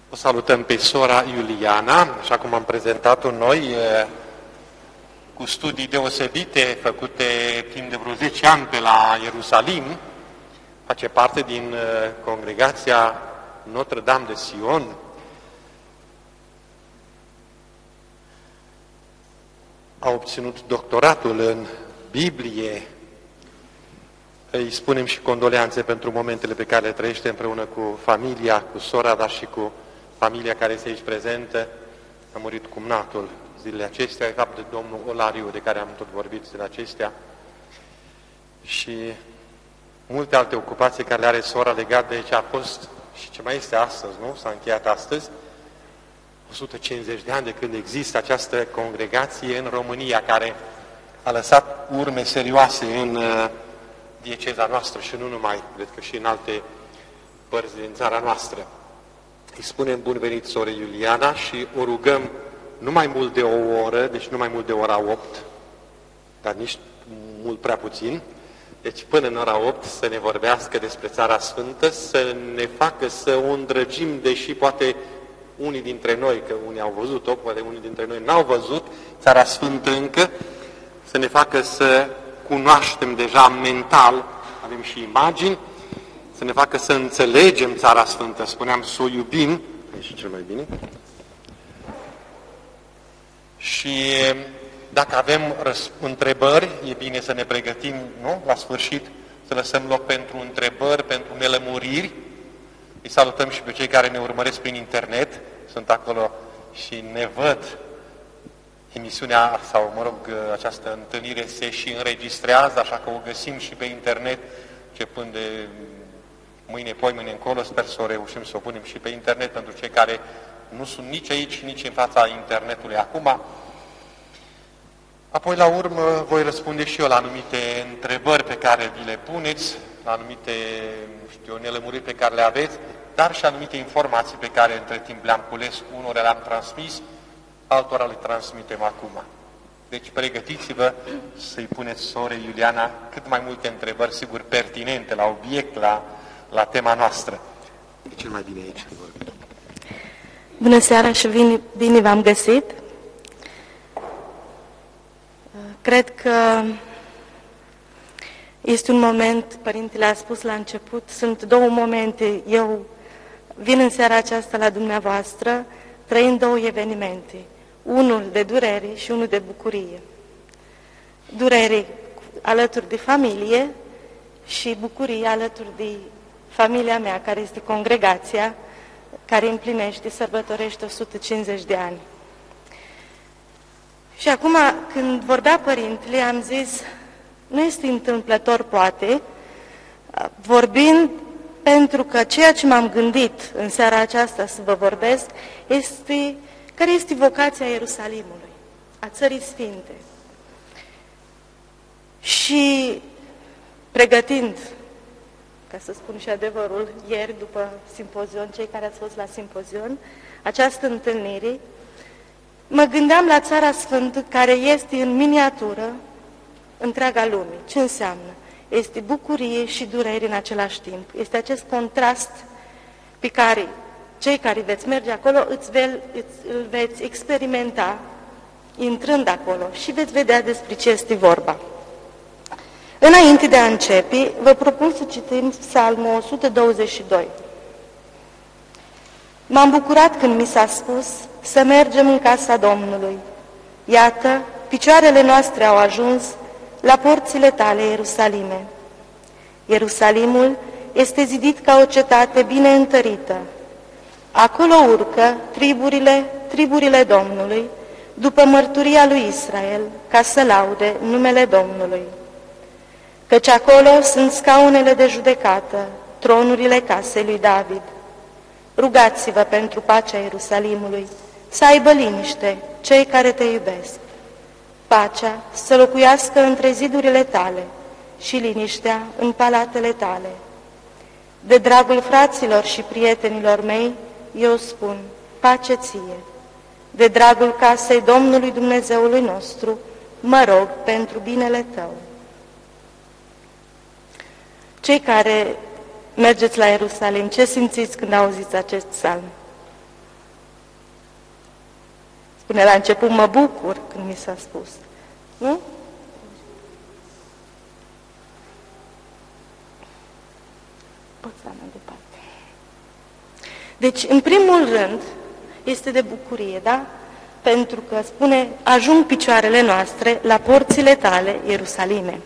O salutăm pe sora Iuliana, așa cum am prezentat-o noi, cu studii deosebite făcute timp de vreo 10 ani pe la Ierusalim. Face parte din congregația Notre-Dame de Sion. A obținut doctoratul în Biblie. Îi spunem și condoleanțe pentru momentele pe care le trăiește împreună cu familia, cu sora, dar și cu familia care este aici prezentă. A murit cumnatul zilele acestea, de fapt de domnul Olariu, de care am tot vorbit zilele acestea. Și multe alte ocupații care le are sora legat de ce a fost și ce mai este astăzi, nu? S-a încheiat astăzi. 150 de ani de când există această congregație în România, care a lăsat urme serioase în dieceza noastră și nu numai, cred că și în alte părți din țara noastră. Îi spunem bun venit sore Iuliana și o rugăm nu mai mult de o oră, deci nu mai mult de ora 8, dar nici mult prea puțin, deci până în ora 8 să ne vorbească despre Țara Sfântă, să ne facă să o îndrăgim, deși poate unii dintre noi, că unii au văzut-o, poate unii dintre noi n-au văzut Țara Sfântă încă, să ne facă să cunoaștem deja mental, avem și imagini, să ne facă să înțelegem Țara Sfântă, spuneam să o iubim, e și cel mai bine. Și dacă avem întrebări, e bine să ne pregătim, nu? La sfârșit, să lăsăm loc pentru întrebări, pentru nelămuriri. Îi salutăm și pe cei care ne urmăresc prin internet, sunt acolo și ne văd. Emisiunea, sau mă rog, această întâlnire se și înregistrează, așa că o găsim și pe internet, începând de mâine, poimâine încolo, sper să o reușim să o punem și pe internet pentru cei care nu sunt nici aici, nici în fața internetului acum. Apoi, la urmă, voi răspunde și eu la anumite întrebări pe care vi le puneți, la anumite, nelămuriri pe care le aveți, dar și anumite informații pe care între timp le-am cules, unora le-am transmis, altora le transmitem acum. Deci pregătiți-vă să-i puneți sorei Iuliana cât mai multe întrebări, sigur, pertinente la obiect, la tema noastră. E cel mai bine aici. Bună seara și bine v-am găsit. Cred că este un moment, Părintele a spus la început, sunt două momente. Eu vin în seara aceasta la dumneavoastră, trăind două evenimente. Unul de durere și unul de bucurie. Durere alături de familie și bucurie alături de familia mea, care este congregația, care împlinește, sărbătorește 150 de ani. Și acum, când vorbea Părintele, am zis, nu este întâmplător, poate, vorbind, pentru că ceea ce m-am gândit în seara aceasta să vă vorbesc este care este vocația Ierusalimului, a Țării Sfinte. Și pregătind, ca să spun și adevărul, ieri, după simpozion, cei care ați fost la simpozion, această întâlnire, mă gândeam la Țara Sfântă, care este în miniatură întreaga lume. Ce înseamnă? Este bucurie și durere în același timp. Este acest contrast pe care cei care veți merge acolo îl veți experimenta intrând acolo și veți vedea despre ce este vorba. Înainte de a începe, vă propun să citim Psalmul 122. M-am bucurat când mi s-a spus să mergem în casa Domnului. Iată, picioarele noastre au ajuns la porțile tale, Ierusalime. Ierusalimul este zidit ca o cetate bine întărită. Acolo urcă triburile Domnului, după mărturia lui Israel, ca să laude numele Domnului. Căci acolo sunt scaunele de judecată, tronurile casei lui David. Rugați-vă pentru pacea Ierusalimului, să aibă liniște cei care te iubesc. Pacea să locuiască între zidurile tale și liniștea în palatele tale. De dragul fraților și prietenilor mei, eu spun, pace ție. De dragul casei Domnului Dumnezeului nostru, mă rog pentru binele tău. Cei care mergeți la Ierusalim, ce simțiți când auziți acest psalm? Până la început mă bucur când mi s-a spus. Nu? Pot să mai departe. Deci, în primul rând, este de bucurie, da? Pentru că spune, ajung picioarele noastre la porțile tale, Ierusalime.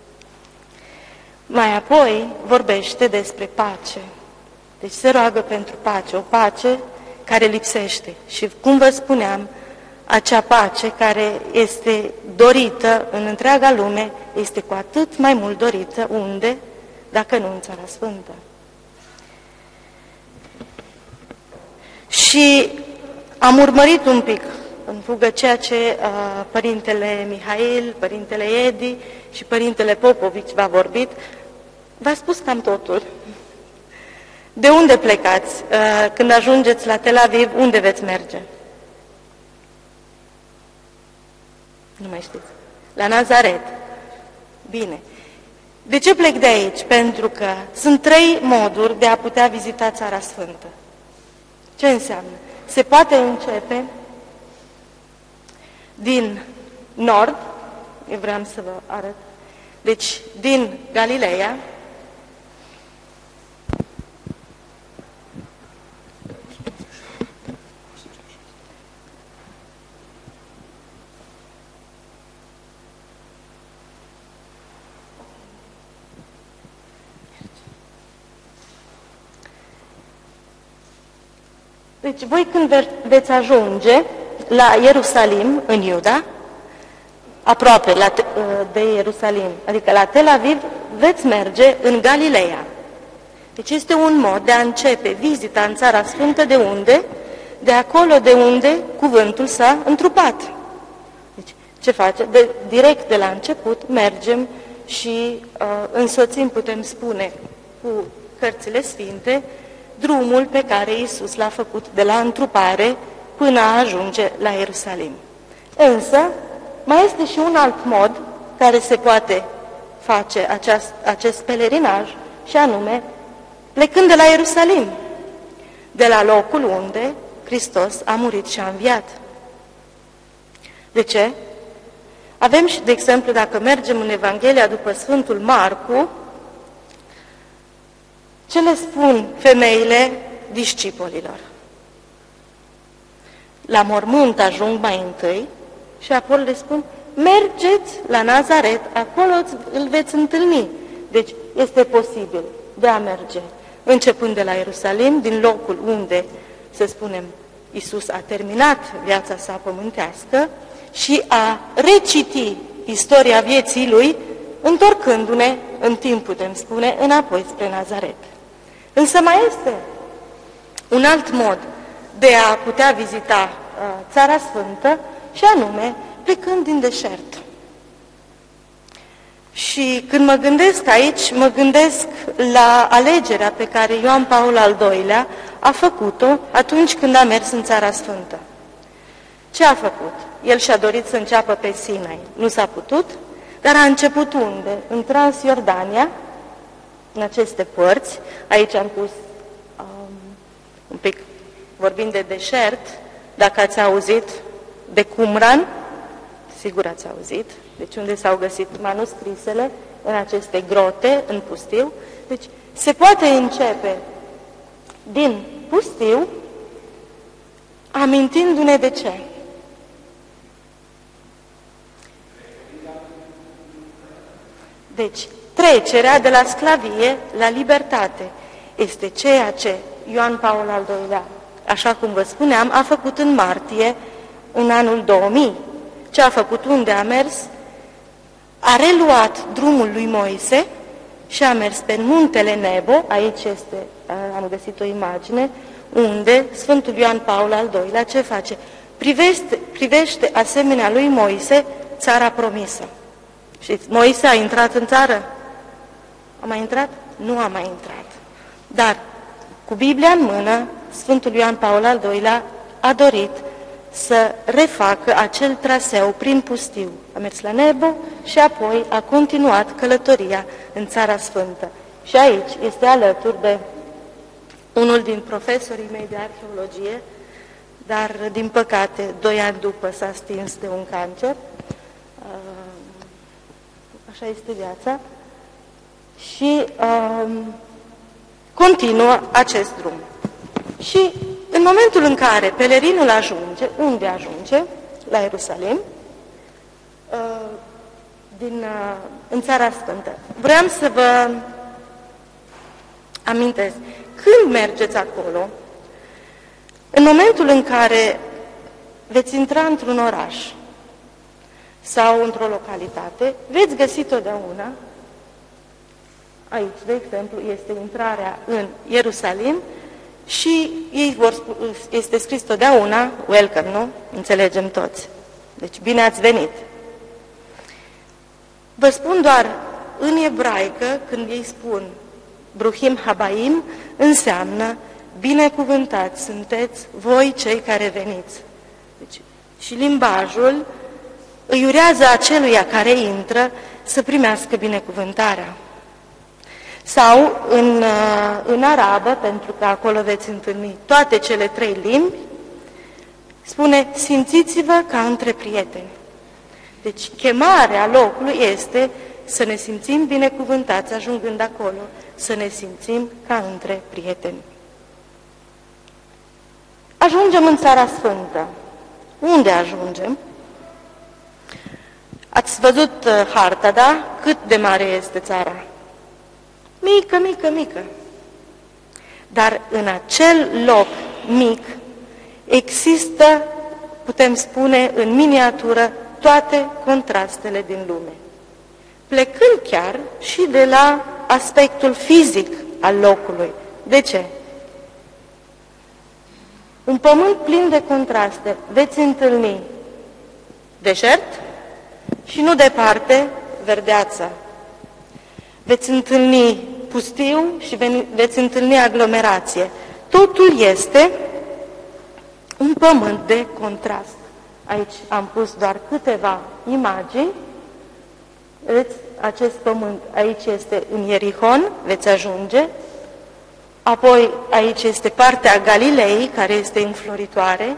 Mai apoi vorbește despre pace. Deci se roagă pentru pace, o pace care lipsește. Și cum vă spuneam, acea pace care este dorită în întreaga lume, este cu atât mai mult dorită unde, dacă nu în Țara Sfântă. Și am urmărit un pic în fugă ceea ce Părintele Mihail, Părintele Edi și Părintele Popovici v-a vorbit. V-a spus cam totul. De unde plecați? Când ajungeți la Tel Aviv, unde veți merge? Nu mai știți. La Nazaret. Bine. De ce plec de aici? Pentru că sunt 3 moduri de a putea vizita Țara Sfântă. Ce înseamnă? Se poate începe din nord, eu vreau să vă arăt, deci din Galileea, deci voi când veți ajunge la Ierusalim, în Iuda, aproape de Ierusalim, adică la Tel Aviv, veți merge în Galileea. Deci este un mod de a începe vizita în Țara Sfântă de unde? De acolo de unde cuvântul s-a întrupat. Deci, ce face? Direct de la început mergem și însoțim, putem spune, cu cărțile sfinte, drumul pe care Iisus l-a făcut de la întrupare până a ajunge la Ierusalim. Însă, mai este și un alt mod care se poate face acest pelerinaj, și anume, plecând de la Ierusalim, de la locul unde Hristos a murit și a înviat. De ce? Avem și, de exemplu, dacă mergem în Evanghelia după Sfântul Marcu, ce le spun femeile discipolilor? La mormânt ajung mai întâi și apoi le spun, mergeți la Nazaret, acolo îl veți întâlni. Deci este posibil de a merge, începând de la Ierusalim, din locul unde, să spunem, Iisus a terminat viața sa pământească și a reciti istoria vieții lui, întorcându-ne în timp, putem spune, înapoi spre Nazaret. Însă mai este un alt mod de a putea vizita Țara Sfântă, și anume plecând din deșert. Și când mă gândesc aici, mă gândesc la alegerea pe care Ioan Paul al II-lea a făcut-o atunci când a mers în Țara Sfântă. Ce a făcut? El și-a dorit să înceapă pe Sinai. Nu s-a putut, dar a început unde? În Transjordania, în aceste părți. Aici am pus un pic, vorbind de deșert, dacă ați auzit de Qumran, sigur ați auzit, deci unde s-au găsit manuscrisele, în aceste grote, în pustiu. Deci se poate începe din pustiu, amintindu-ne de ce? Deci, trecerea de la sclavie la libertate este ceea ce Ioan Paul al II-lea, așa cum vă spuneam, a făcut în martie, în anul 2000. Ce a făcut? Unde a mers? A reluat drumul lui Moise și a mers pe muntele Nebo, aici este, am găsit o imagine, unde Sfântul Ioan Paul al II-lea ce face? Privește asemenea lui Moise țara promisă. Și Moise a intrat în țară? A mai intrat? Nu a mai intrat. Dar, cu Biblia în mână, Sfântul Ioan Paul al II-lea a dorit să refacă acel traseu prin pustiu. A mers la Nebo și apoi a continuat călătoria în Țara Sfântă. Și aici este alături de unul din profesorii mei de arheologie, dar din păcate 2 ani după s-a stins de un cancer. Așa este viața. Și continuă acest drum. Și în momentul în care pelerinul ajunge, unde ajunge? La Ierusalim, în Țara Sfântă. Vreau să vă amintesc, când mergeți acolo, în momentul în care veți intra într-un oraș sau într-o localitate, veți găsi totdeauna, aici, de exemplu, este intrarea în Ierusalim și ei este scris totdeauna, welcome, nu? Înțelegem toți. Deci, bine ați venit. Vă spun doar, în ebraică, când ei spun Bruhim Habaim, înseamnă binecuvântați sunteți voi cei care veniți. Deci, și limbajul îi urează aceluia care intră să primească binecuvântarea. Sau în arabă, pentru că acolo veți întâlni toate cele 3 limbi, spune, simțiți-vă ca între prieteni. Deci chemarea locului este să ne simțim binecuvântați ajungând acolo, să ne simțim ca între prieteni. Ajungem în Țara Sfântă. Unde ajungem? Ați văzut harta, da? Cât de mare este țara? Mică, mică, mică. Dar în acel loc mic există, putem spune, în miniatură, toate contrastele din lume. Plecând chiar și de la aspectul fizic al locului. De ce? Un pământ plin de contraste. Veți întâlni deșert și nu departe verdeața. Veți întâlni pustiu și veți întâlni aglomerație. Totul este un pământ de contrast. Aici am pus doar câteva imagini. Vedeți, acest pământ aici este în Ierihon, veți ajunge. Apoi aici este partea Galilei, care este înfloritoare.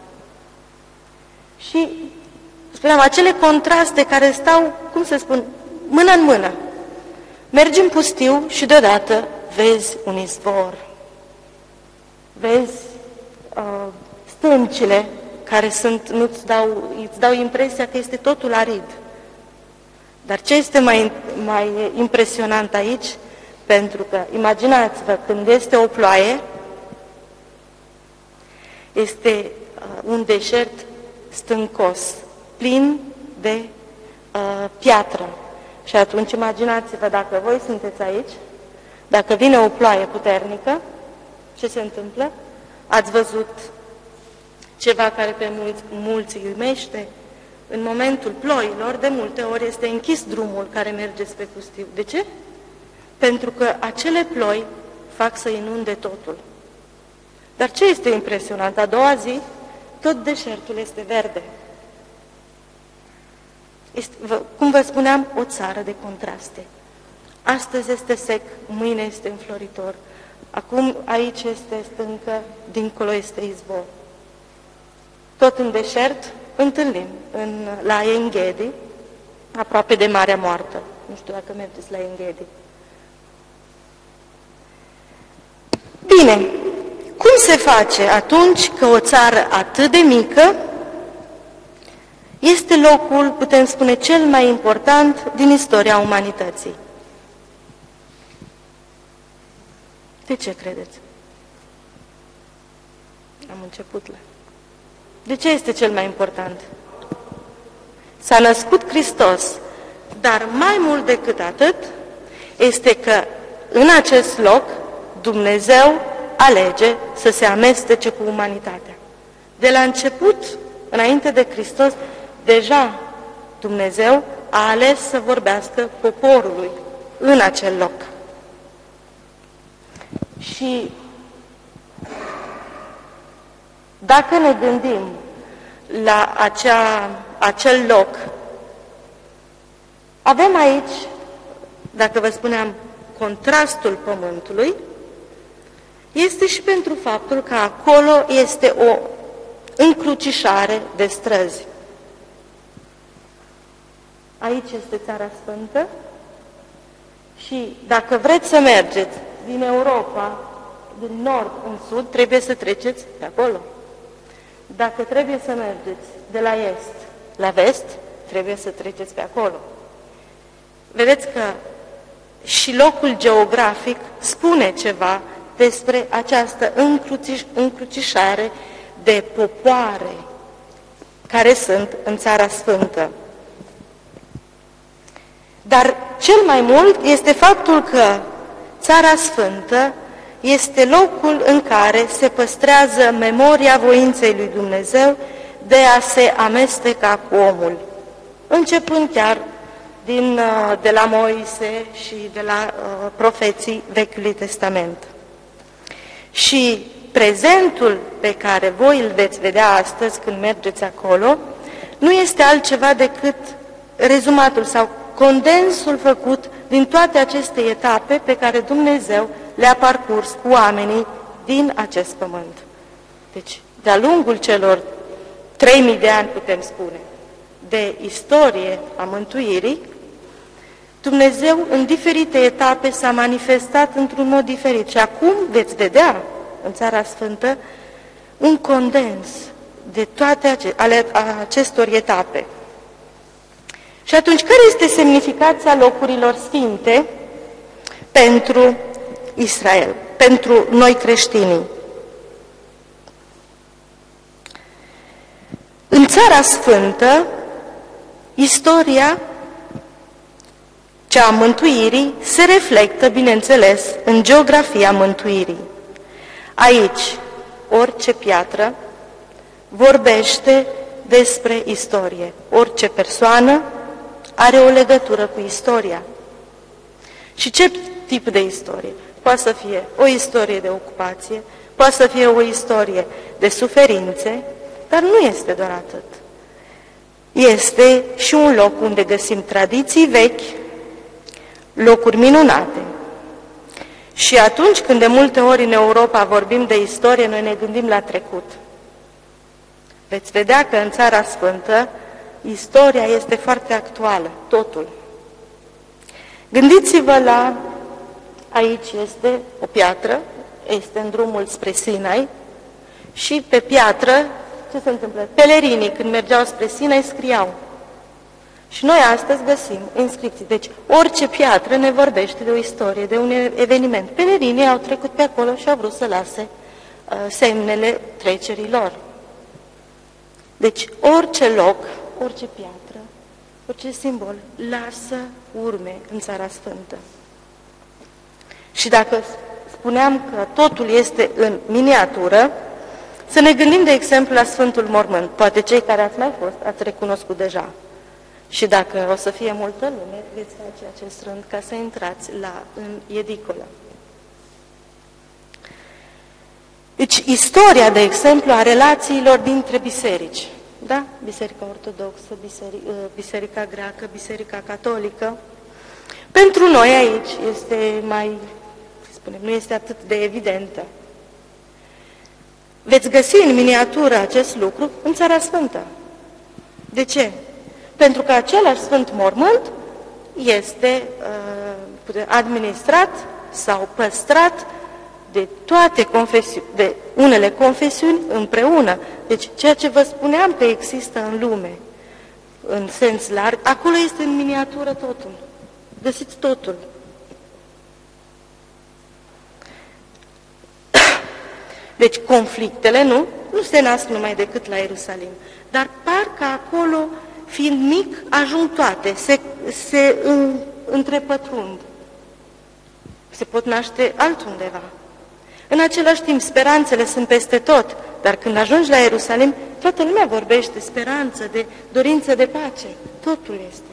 Și, spuneam, acele contraste care stau, cum să spun, mână în mână. Mergi în pustiu și deodată vezi un izvor. Vezi stâncile care sunt, îți dau impresia că este totul arid. Dar ce este mai impresionant aici? Pentru că, imaginați-vă, când este o ploaie, este un deșert stâncos, plin de piatră. Și atunci imaginați-vă, dacă voi sunteți aici, dacă vine o ploaie puternică, ce se întâmplă? Ați văzut ceva care pe mulți îi uimește? În momentul ploilor, de multe ori, este închis drumul care merge spre pustiu. De ce? Pentru că acele ploi fac să inunde totul. Dar ce este impresionant? A doua zi, tot deșertul este verde. Este, cum vă spuneam, o țară de contraste. Astăzi este sec, mâine este înfloritor. Acum aici este stâncă, dincolo este izvor. Tot în deșert întâlnim la Enghedi, aproape de Marea Moartă. Nu știu dacă mergeți la Enghedi. Bine, cum se face atunci că o țară atât de mică este locul, putem spune, cel mai important din istoria umanității? De ce credeți? Am început la... De ce este cel mai important? S-a născut Hristos, dar mai mult decât atât, este că în acest loc Dumnezeu alege să se amestece cu umanitatea. De la început, înainte de Hristos, deja Dumnezeu a ales să vorbească poporului în acel loc. Și dacă ne gândim la acel loc, avem aici, dacă vă spuneam, contrastul pământului, este și pentru faptul că acolo este încrucișare de străzi. Aici este Țara Sfântă și dacă vreți să mergeți din Europa, din nord în sud, trebuie să treceți pe acolo. Dacă trebuie să mergeți de la est la vest, trebuie să treceți pe acolo. Vedeți că și locul geografic spune ceva despre această încrucișare de popoare care sunt în Țara Sfântă. Dar cel mai mult este faptul că Țara Sfântă este locul în care se păstrează memoria voinței lui Dumnezeu de a se amesteca cu omul, începând chiar de la Moise și de la profeții Vechiului Testament. Și prezentul pe care voi îl veți vedea astăzi când mergeți acolo, nu este altceva decât rezumatul sau condensul făcut din toate aceste etape pe care Dumnezeu le-a parcurs cu oamenii din acest pământ. Deci, de-a lungul celor 3000 de ani, putem spune, de istorie a mântuirii, Dumnezeu în diferite etape s-a manifestat într-un mod diferit. Și acum veți vedea în Țara Sfântă un condens de toate acestor etape. Și atunci, care este semnificația locurilor sfinte pentru Israel, pentru noi creștinii? În Țara Sfântă, istoria cea a mântuirii se reflectă, bineînțeles, în geografia mântuirii. Aici, orice piatră vorbește despre istorie. Orice persoană are o legătură cu istoria. Și ce tip de istorie? Poate să fie o istorie de ocupație, poate să fie o istorie de suferințe, dar nu este doar atât. Este și un loc unde găsim tradiții vechi, locuri minunate. Și atunci când de multe ori în Europa vorbim de istorie, noi ne gândim la trecut. Veți vedea că în Țara Sfântă istoria este foarte actuală, totul. Gândiți-vă la, aici este o piatră, este în drumul spre Sinai și pe piatră, ce se întâmplă? Pelerinii când mergeau spre Sinai scriau. Și noi astăzi găsim inscripții. Deci orice piatră ne vorbește de o istorie, de un eveniment. Pelerinii au trecut pe acolo și au vrut să lase semnele trecerii lor. Deci orice loc, orice piatră, orice simbol lasă urme în Țara Sfântă. Și dacă spuneam că totul este în miniatură, să ne gândim de exemplu la Sfântul Mormânt. Poate cei care ați mai fost ați recunoscut deja. Și dacă o să fie multă lume, veți face acest rând ca să intrați în edicolă. Deci, istoria, de exemplu, a relațiilor dintre biserici. Da? Biserica Ortodoxă, Biserica Greacă, Biserica Catolică. Pentru noi aici este mai, nu este atât de evidentă. Veți găsi în miniatură acest lucru în Țara Sfântă. De ce? Pentru că același Sfânt Mormânt este administrat sau păstrat de toate de unele confesiuni împreună. Deci ceea ce vă spuneam că există în lume, în sens larg, acolo este în miniatură totul. Găsiți totul. Deci conflictele nu se nasc numai decât la Ierusalim, dar parcă acolo, fiind mic, ajung toate, se întrepătrund. Se pot naște altundeva. În același timp, speranțele sunt peste tot, dar când ajungi la Ierusalim, toată lumea vorbește speranță, de dorință de pace. Totul este.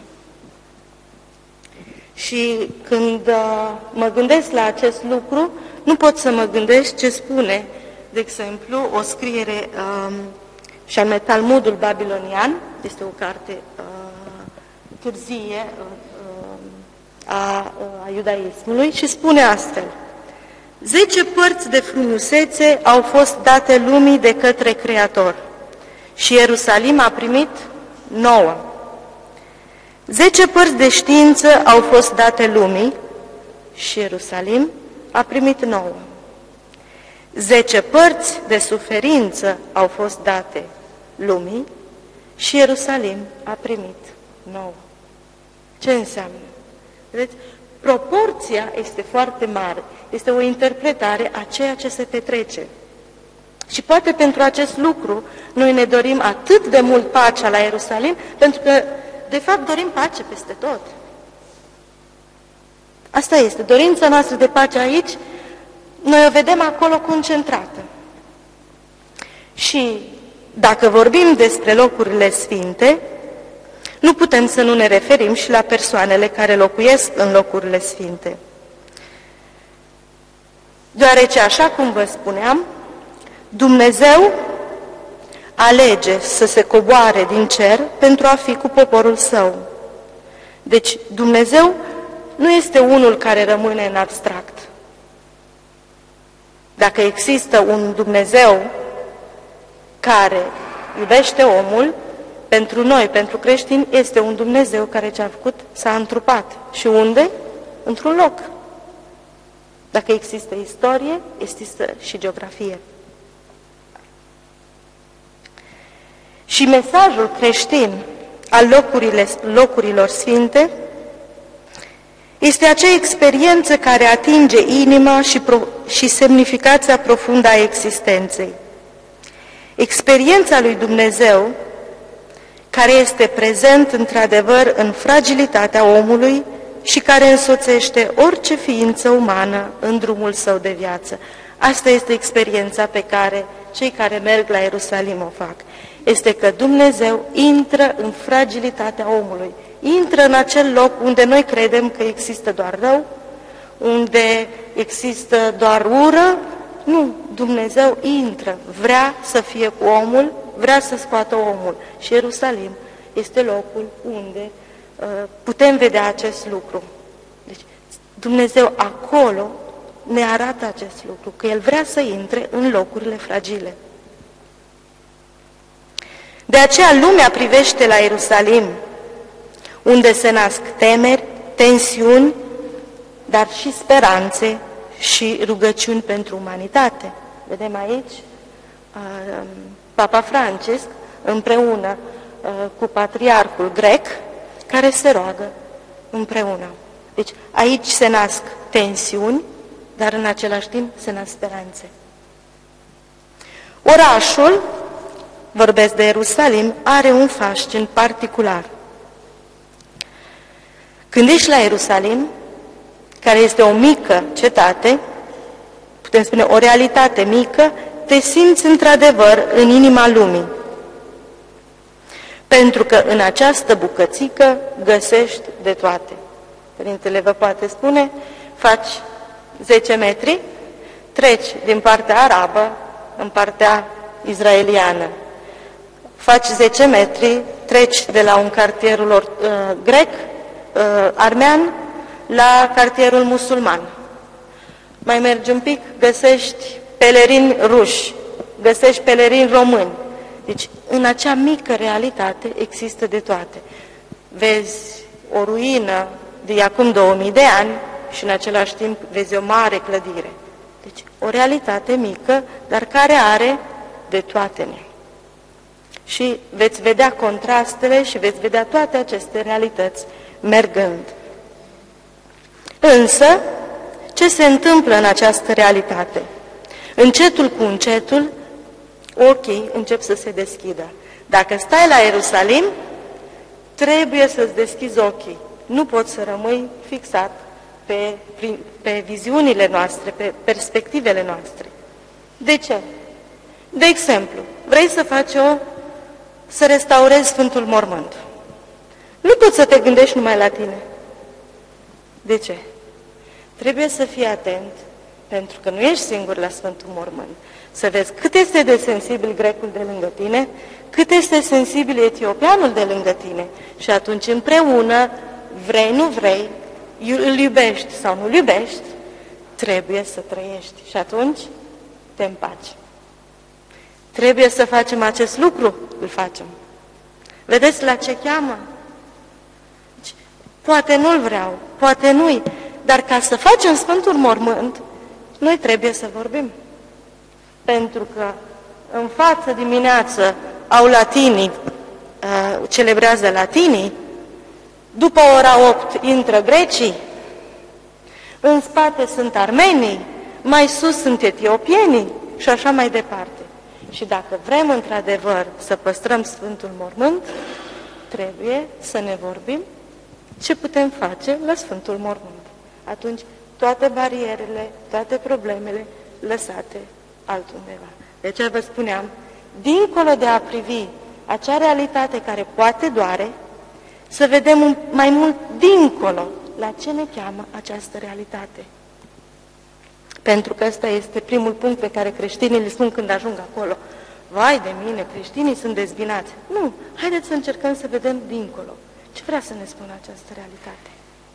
Și când mă gândesc la acest lucru, nu pot să mă gândesc ce spune, de exemplu, o scriere și anume Talmudul babilonian, este o carte târzie a iudaismului și spune astfel: 10 părți de frumusețe au fost date lumii de către Creator. și Ierusalim a primit 9. 10 părți de știință au fost date lumii și Ierusalim a primit 9. 10 părți de suferință au fost date lumii și Ierusalim a primit 9. Ce înseamnă? Vedeți? Proporția este foarte mare. Este o interpretare a ceea ce se petrece. Și poate pentru acest lucru noi ne dorim atât de mult pacea la Ierusalim, pentru că, de fapt, dorim pace peste tot. Asta este. Dorința noastră de pace aici, noi o vedem acolo concentrată. Și dacă vorbim despre locurile sfinte, nu putem să nu ne referim și la persoanele care locuiesc în locurile sfinte. Deoarece, așa cum vă spuneam, Dumnezeu alege să se coboare din cer pentru a fi cu poporul său. Deci Dumnezeu nu este unul care rămâne în abstract. Dacă există un Dumnezeu care iubește omul, pentru noi, pentru creștini, este un Dumnezeu care ce-a făcut, s-a întrupat. Și unde? Într-un loc. Dacă există istorie, există și geografie. Și mesajul creștin al locurilor sfinte este acea experiență care atinge inima și semnificația profundă a existenței. Experiența lui Dumnezeu, care este prezent într-adevăr în fragilitatea omului și care însoțește orice ființă umană în drumul său de viață. Asta este experiența pe care cei care merg la Ierusalim o fac. Este că Dumnezeu intră în fragilitatea omului, intră în acel loc unde noi credem că există doar rău, unde există doar ură. Nu, Dumnezeu intră, vrea să fie cu omul, vrea să scoată omul. Și Ierusalim este locul unde putem vedea acest lucru. Deci Dumnezeu acolo ne arată acest lucru, că El vrea să intre în locurile fragile. De aceea lumea privește la Ierusalim, unde se nasc temeri, tensiuni, dar și speranțe și rugăciuni pentru umanitate. Vedem aici Papa Francisc împreună cu patriarhul grec, care se roagă împreună. Deci aici se nasc tensiuni, dar în același timp se nasc speranțe. Orașul, vorbesc de Ierusalim, are un fascin particular. Când ești la Ierusalim, care este o mică cetate, putem spune o realitate mică, te simți într-adevăr în inima lumii. Pentru că în această bucățică găsești de toate. Părintele vă poate spune, faci 10 metri, treci din partea arabă în partea izraeliană. Faci 10 metri, treci de la un cartierul grec, armean, la cartierul musulman. Mai mergi un pic, găsești pelerini ruși, găsești pelerini români. Deci, în acea mică realitate există de toate. Vezi o ruină de acum 2000 de ani și în același timp vezi o mare clădire. Deci, o realitate mică, dar care are de toate. Și veți vedea contrastele și veți vedea toate aceste realități mergând. Însă, ce se întâmplă în această realitate? Încetul cu încetul, ochii încep să se deschidă. Dacă stai la Ierusalim, trebuie să-ți deschizi ochii. Nu poți să rămâi fixat pe viziunile noastre, pe perspectivele noastre. De ce? De exemplu, vrei să restaurezi Sfântul Mormânt. Nu poți să te gândești numai la tine. De ce? Trebuie să fii atent, pentru că nu ești singur la Sfântul Mormânt. Să vezi cât este de sensibil grecul de lângă tine, cât este sensibil etiopianul de lângă tine. Și atunci împreună, vrei, nu vrei, îl iubești sau nu îl iubești, trebuie să trăiești. Și atunci te împaci. Trebuie să facem acest lucru? îl facem. Vedeți la ce cheamă? Poate nu-l vreau, poate nu-i, dar ca să facem Sfântul Mormânt, noi trebuie să vorbim. Pentru că în față dimineață au latinii, celebrează latinii, după ora 8 intră grecii, în spate sunt armenii, mai sus sunt etiopienii și așa mai departe. Și dacă vrem într-adevăr să păstrăm Sfântul Mormânt, trebuie să ne vorbim ce putem face la Sfântul Mormânt. Atunci toate barierele, toate problemele lăsate altundeva. De aceea vă spuneam, dincolo de a privi acea realitate care poate doare, să vedem mai mult dincolo la ce ne cheamă această realitate. Pentru că ăsta este primul punct pe care creștinii îl spun când ajung acolo. Vai de mine, creștinii sunt dezbinați. Nu, haideți să încercăm să vedem dincolo. Ce vrea să ne spună această realitate?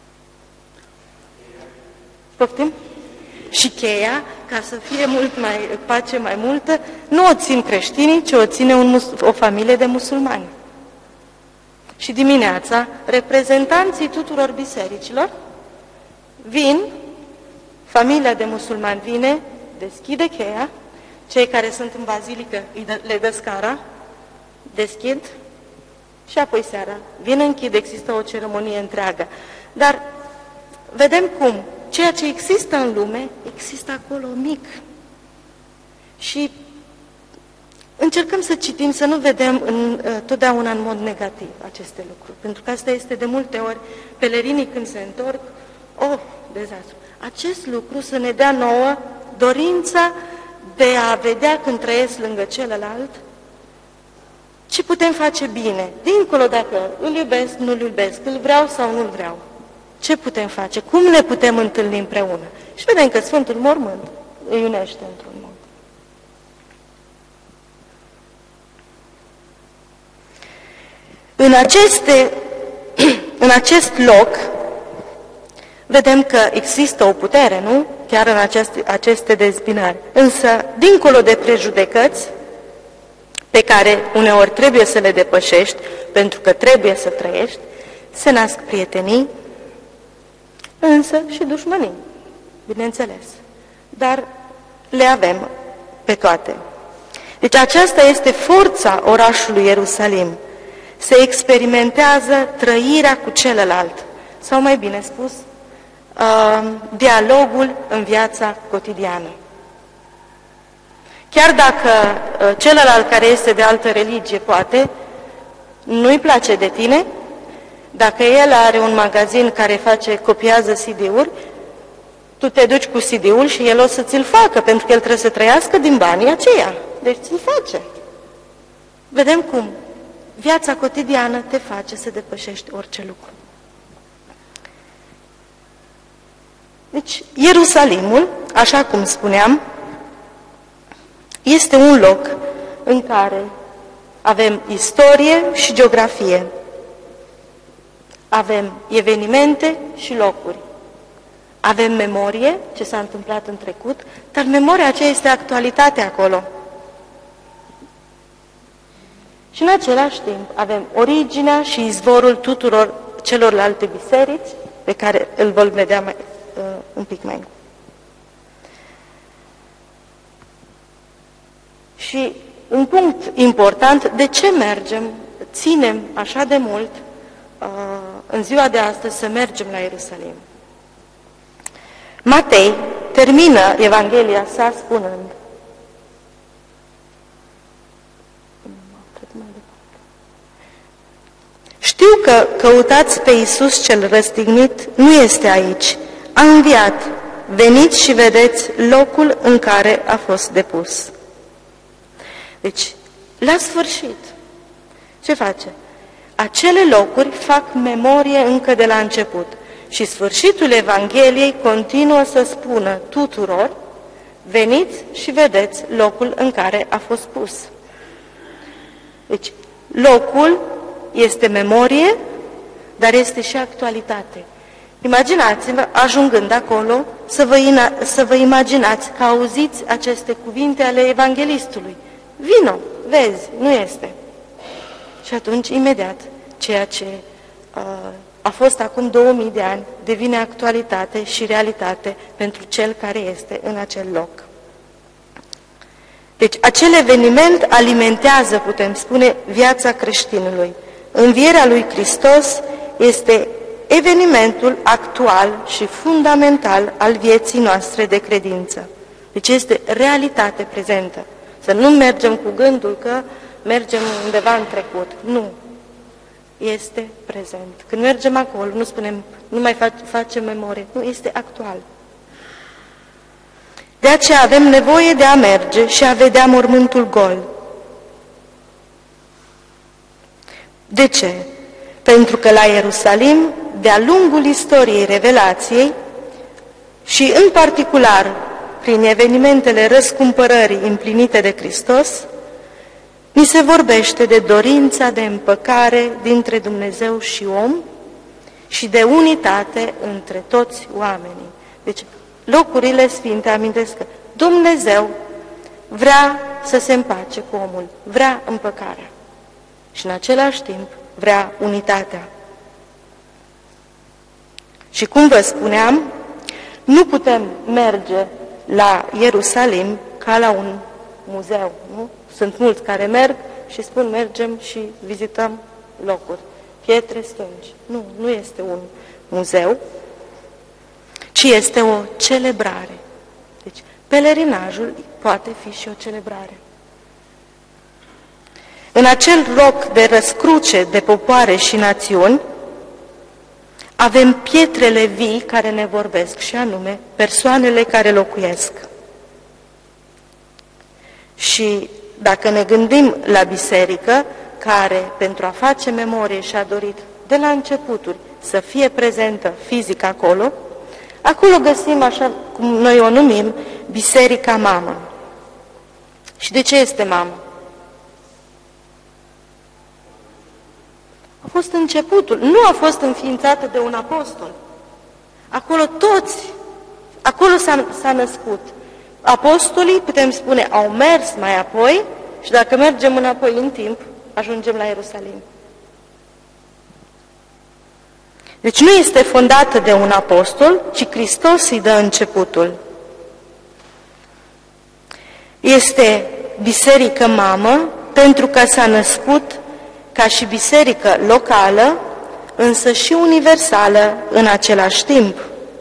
Poftim? Și cheia, ca să fie pace mai multă, nu o țin creștinii, ci o ține o familie de musulmani. Și dimineața, reprezentanții tuturor bisericilor vin, familia de musulmani vine, deschide cheia, cei care sunt în bazilică le dă scara, deschid și apoi seara vin, închid, există o ceremonie întreagă. Dar vedem cum ceea ce există în lume, există acolo mic. Și încercăm să citim, să nu vedem totdeauna în mod negativ aceste lucruri. Pentru că asta este de multe ori, pelerinii când se întorc, dezastru. Acest lucru să ne dea nouă dorința de a vedea când trăiesc lângă celălalt ce putem face bine, dincolo dacă îl iubesc, nu-l iubesc, îl vreau sau nu-l vreau. Ce putem face? Cum ne putem întâlni împreună? Și vedem că Sfântul Mormânt îi unește într-un mod. În acest loc vedem că există o putere, nu? Chiar în aceste dezbinări. Însă, dincolo de prejudecăți, pe care uneori trebuie să le depășești, pentru că trebuie să trăiești, se nasc prietenii, însă și dușmănii, bineînțeles. Dar le avem pe toate. Deci aceasta este forța orașului Ierusalim. Se experimentează trăirea cu celălalt, sau mai bine spus, dialogul în viața cotidiană. Chiar dacă celălalt care este de altă religie, poate, nu-i place de tine, dacă el are un magazin care copiază CD-uri, tu te duci cu CD-ul și el o să ți-l facă, pentru că el trebuie să trăiască din banii aceia. Deci ți-l face. Vedem cum viața cotidiană te face să depășești orice lucru. Deci, Ierusalimul, așa cum spuneam, este un loc în care avem istorie și geografie. Avem evenimente și locuri. Avem memorie, ce s-a întâmplat în trecut, dar memoria aceea este actualitatea acolo. Și în același timp avem originea și izvorul tuturor celorlalte biserici, pe care îl vom vedea un pic mai. Și un punct important, de ce ținem așa de mult în ziua de astăzi să mergem la Ierusalim? Matei termină Evanghelia sa spunând: știu că căutați pe Iisus cel răstignit, nu este aici, a înviat, veniți și vedeți locul în care a fost depus. Deci, la sfârșit, ce face? Acele locuri fac memorie încă de la început și sfârșitul Evangheliei continuă să spună tuturor: veniți și vedeți locul în care a fost pus. Deci, locul este memorie, dar este și actualitate. Imaginați-vă, ajungând acolo, să vă imaginați că auziți aceste cuvinte ale evanghelistului. Vino, vezi, nu este. Și atunci, imediat, ceea ce a fost acum 2000 de ani devine actualitate și realitate pentru cel care este în acel loc. Deci, acel eveniment alimentează, putem spune, viața creștinului. Învierea lui Hristos este evenimentul actual și fundamental al vieții noastre de credință. Deci este realitate prezentă. Să nu mergem cu gândul că mergem undeva în trecut. Nu. Este prezent. Când mergem acolo, nu spunem, nu mai facem memorie. Nu, este actual. De aceea avem nevoie de a merge și a vedea mormântul gol. De ce? Pentru că la Ierusalim, de-a lungul istoriei revelației și în particular prin evenimentele răscumpărării împlinite de Hristos, ni se vorbește de dorința de împăcare dintre Dumnezeu și om și de unitate între toți oamenii. Deci, locurile sfinte amintesc că Dumnezeu vrea să se împace cu omul, vrea împăcarea și în același timp vrea unitatea. Și cum vă spuneam, nu putem merge la Ierusalim ca la un muzeu, nu? Sunt mulți care merg și spun mergem și vizităm locuri, pietre stânci. Nu, nu este un muzeu, ci este o celebrare. Deci, pelerinajul poate fi și o celebrare. În acel loc de răscruce de popoare și națiuni, avem pietrele vii care ne vorbesc, și anume persoanele care locuiesc. Și dacă ne gândim la biserică, care pentru a face memorie și-a dorit de la începuturi să fie prezentă fizic acolo, acolo găsim, așa cum noi o numim, Biserica Mamă. Și de ce este mamă? A fost începutul, nu a fost înființată de un apostol. Acolo toți, acolo s-a născut. Apostolii, putem spune, au mers mai apoi și dacă mergem înapoi în timp, ajungem la Ierusalim. Deci nu este fondată de un apostol, ci Hristos îi dă începutul. Este biserică mamă pentru că s-a născut ca și biserică locală, însă și universală în același timp.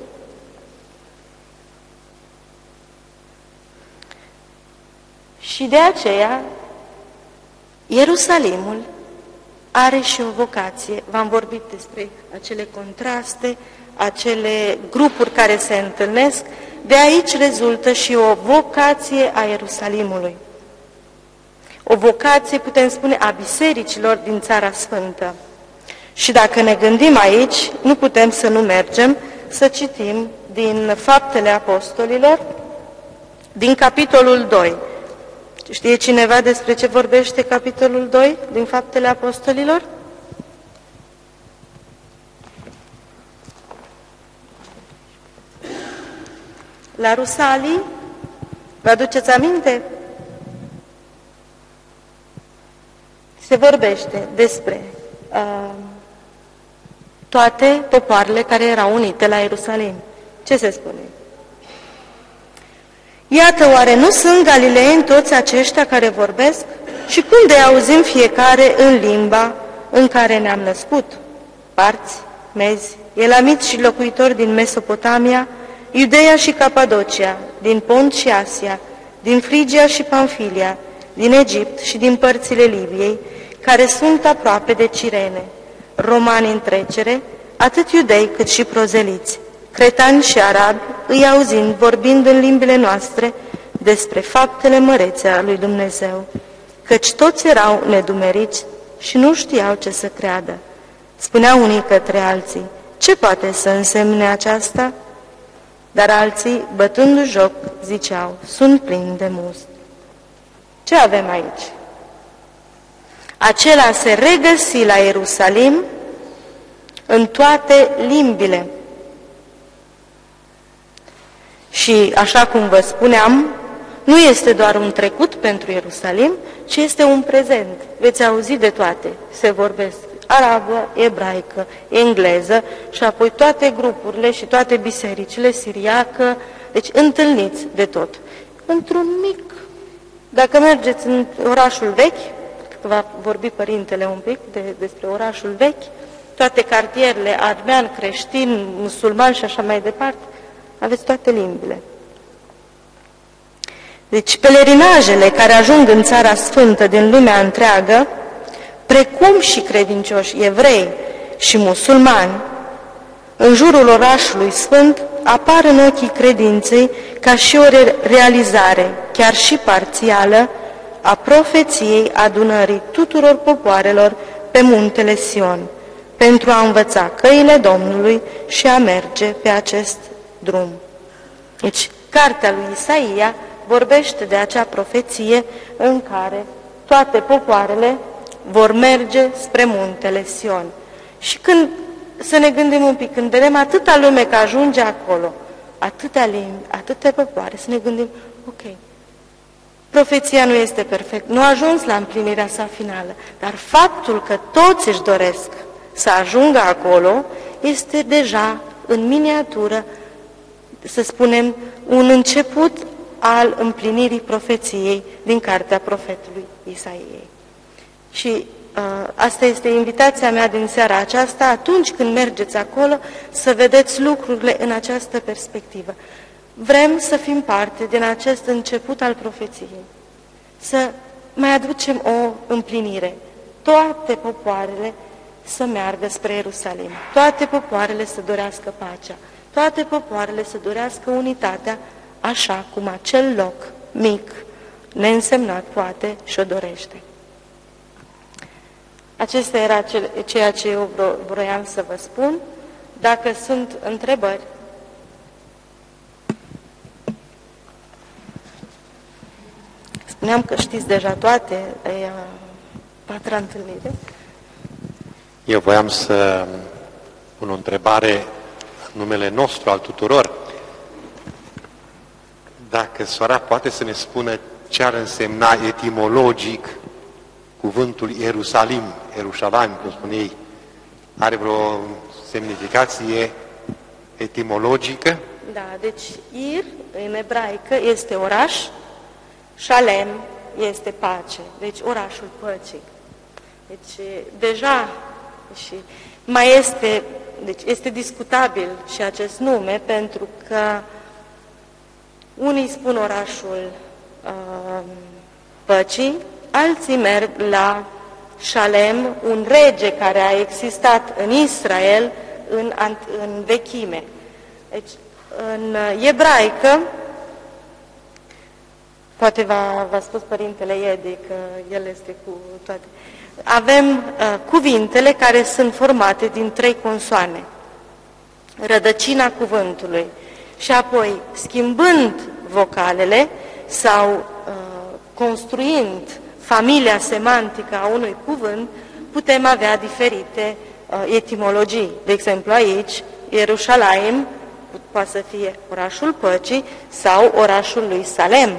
Și de aceea, Ierusalimul are și o vocație. V-am vorbit despre acele contraste, acele grupuri care se întâlnesc. De aici rezultă și o vocație a Ierusalimului. O vocație, putem spune, a bisericilor din Țara Sfântă. Și dacă ne gândim aici, nu putem să nu mergem să citim din Faptele Apostolilor, din capitolul 2. Știe cineva despre ce vorbește capitolul 2 din Faptele Apostolilor? La Rusalii, vă aduceți aminte? Se vorbește despre toate popoarele care erau unite la Ierusalim. Ce se spune? Iată, oare nu sunt galileeni toți aceștia care vorbesc? Și cum de auzim fiecare în limba în care ne-am născut? Parți, mezi, elamiți și locuitori din Mesopotamia, Iudeea și Capadocia, din Pont și Asia, din Frigia și Pamfilia, din Egipt și din părțile Libiei, care sunt aproape de Cirene, romani în trecere, atât iudei cât și prozeliți, cretani și arabi, îi auzind, vorbind în limbile noastre despre faptele mărețe ale lui Dumnezeu, căci toți erau nedumeriți și nu știau ce să creadă. Spuneau unii către alții, ce poate să însemne aceasta? Dar alții, bătându-și joc, ziceau, sunt plini de must. Ce avem aici? Acela se regăsi la Ierusalim în toate limbile. Și, așa cum vă spuneam, nu este doar un trecut pentru Ierusalim, ci ci este un prezent. Veți auzi de toate, se vorbesc arabă, ebraică, engleză și apoi toate grupurile și toate bisericile, siriacă, deci întâlniți de tot. Într-un mic, dacă mergeți în orașul vechi, va vorbi părintele un pic despre orașul vechi, toate cartierele armean, creștin, musulman și așa mai departe, aveți toate limbile. Deci pelerinajele care ajung în Țara Sfântă din lumea întreagă, precum și credincioși evrei și musulmani, în jurul orașului sfânt, apar în ochii credinței ca și o realizare, chiar și parțială, a profeției adunării tuturor popoarelor pe muntele Sion, pentru a învăța căile Domnului și a merge pe acest drum. Deci, cartea lui Isaia vorbește de acea profeție în care toate popoarele vor merge spre muntele Sion. Și când să ne gândim un pic, când vedem atâta lume că ajunge acolo, atâtea limbi, atâtea popoare, să ne gândim, ok, profeția nu este perfect, nu a ajuns la împlinirea sa finală, dar faptul că toți își doresc să ajungă acolo este deja în miniatură, să spunem, un început al împlinirii profeției din cartea profetului Isaiei. Și asta este invitația mea din seara aceasta, atunci când mergeți acolo, să vedeți lucrurile în această perspectivă. Vrem să fim parte din acest început al profeției, să mai aducem o împlinire. Toate popoarele să meargă spre Ierusalim, toate popoarele să dorească pacea, toate popoarele să dorească unitatea, așa cum acel loc mic, neînsemnat, poate și-o dorește. Acesta era ceea ce eu vroiam să vă spun. Dacă sunt întrebări. Spuneam că știți deja toate, e a patra întâlnire. Eu voiam să pun o întrebare în numele nostru, al tuturor. Dacă sora poate să ne spună ce ar însemna etimologic cuvântul Ierusalim, Ierusalim, cum spune ei, are vreo semnificație etimologică? Da, deci Ir, în ebraică, este oraș, Shalem este pace, deci orașul păcii. Deci deja și mai este, deci este discutabil și acest nume, pentru că unii spun orașul păcii, alții merg la Shalem, un rege care a existat în Israel în vechime. Deci, în ebraică, poate v-a spus Părintele Iedi că el este cu toate, avem cuvintele care sunt formate din 3 consoane, rădăcina cuvântului, și apoi, schimbând vocalele sau construind familia semantică a unui cuvânt, putem avea diferite etimologii. De exemplu, aici, Ierusalim poate să fie orașul păcii sau orașul lui Salem.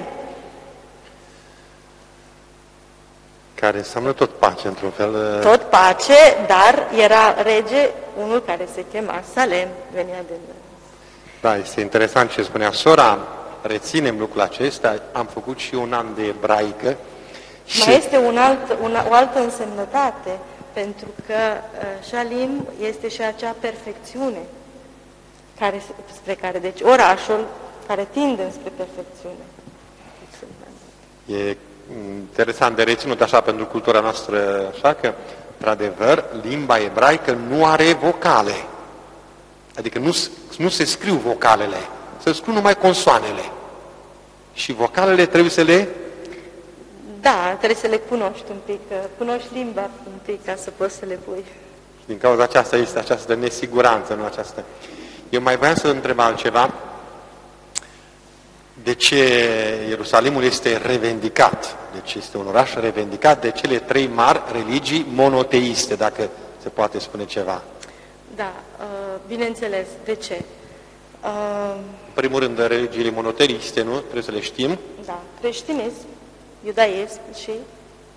Care înseamnă tot pace, într-un fel. Tot pace, dar era rege, unul care se chema Salem, venea din... Da, este interesant ce spunea sora, reținem lucrul acesta, am făcut și un an de ebraică. Mai este o altă însemnătate, pentru că Shalim este și acea perfecțiune, spre care, deci orașul care tinde spre perfecțiune. E interesant de reținut așa pentru cultura noastră, așa că, într-adevăr, limba ebraică nu are vocale. Adică nu se scriu vocalele, se scriu numai consoanele. Și vocalele trebuie să le... Da, trebuie să le cunoști un pic, cunoști limba un pic ca să poți să le pui. Și din cauza aceasta este această nesiguranță, nu această... Eu mai voiam să întreb altceva. De ce Ierusalimul este revendicat? Deci este un oraș revendicat de cele 3 mari religii monoteiste, dacă se poate spune ceva. Da, bineînțeles. De ce? În primul rând, religiile monoteiste, nu? Trebuie să le știm. Da, creștinism, iudaism și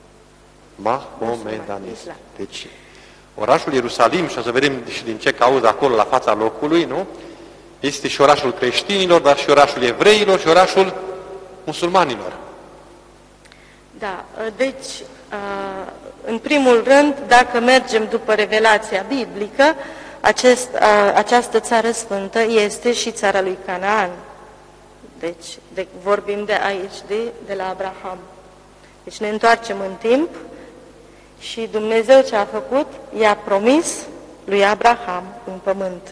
Mahomedanism. Deci, orașul Ierusalim, și o să vedem și din ce cauză acolo, la fața locului, nu? Este și orașul creștinilor, dar și orașul evreilor și orașul musulmanilor. Da, deci, în primul rând, dacă mergem după revelația biblică, această țară sfântă este și țara lui Canaan. Deci vorbim de aici, de la Abraham. Deci ne întoarcem în timp și Dumnezeu ce a făcut? I-a promis lui Abraham un pământ.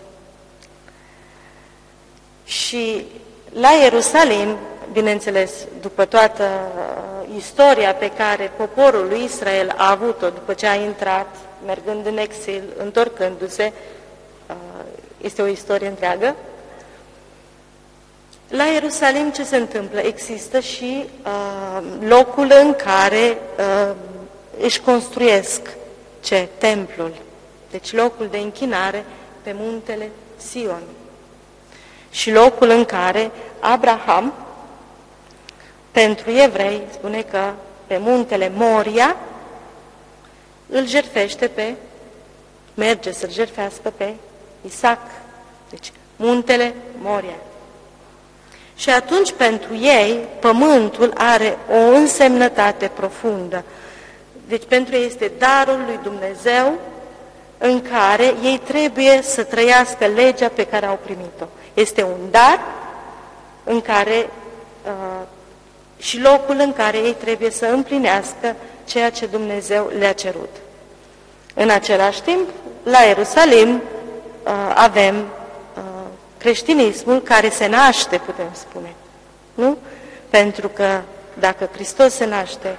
Și la Ierusalim, bineînțeles, după toată istoria pe care poporul lui Israel a avut-o după ce a intrat, mergând în exil, întorcându-se, este o istorie întreagă. La Ierusalim ce se întâmplă? Există și locul în care își construiesc templul. Deci locul de închinare pe muntele Sion. Și locul în care Abraham, pentru evrei, spune că pe muntele Moria îl jertfește merge să-l jertfească pe Isaac. Deci muntele Moria. Și atunci pentru ei pământul are o însemnătate profundă. Deci pentru ei este darul lui Dumnezeu în care ei trebuie să trăiască legea pe care au primit-o. Este un dar în care și locul în care ei trebuie să împlinească ceea ce Dumnezeu le-a cerut. În același timp, la Ierusalim avem creștinismul care se naște, putem spune. Nu? Pentru că dacă Hristos se naște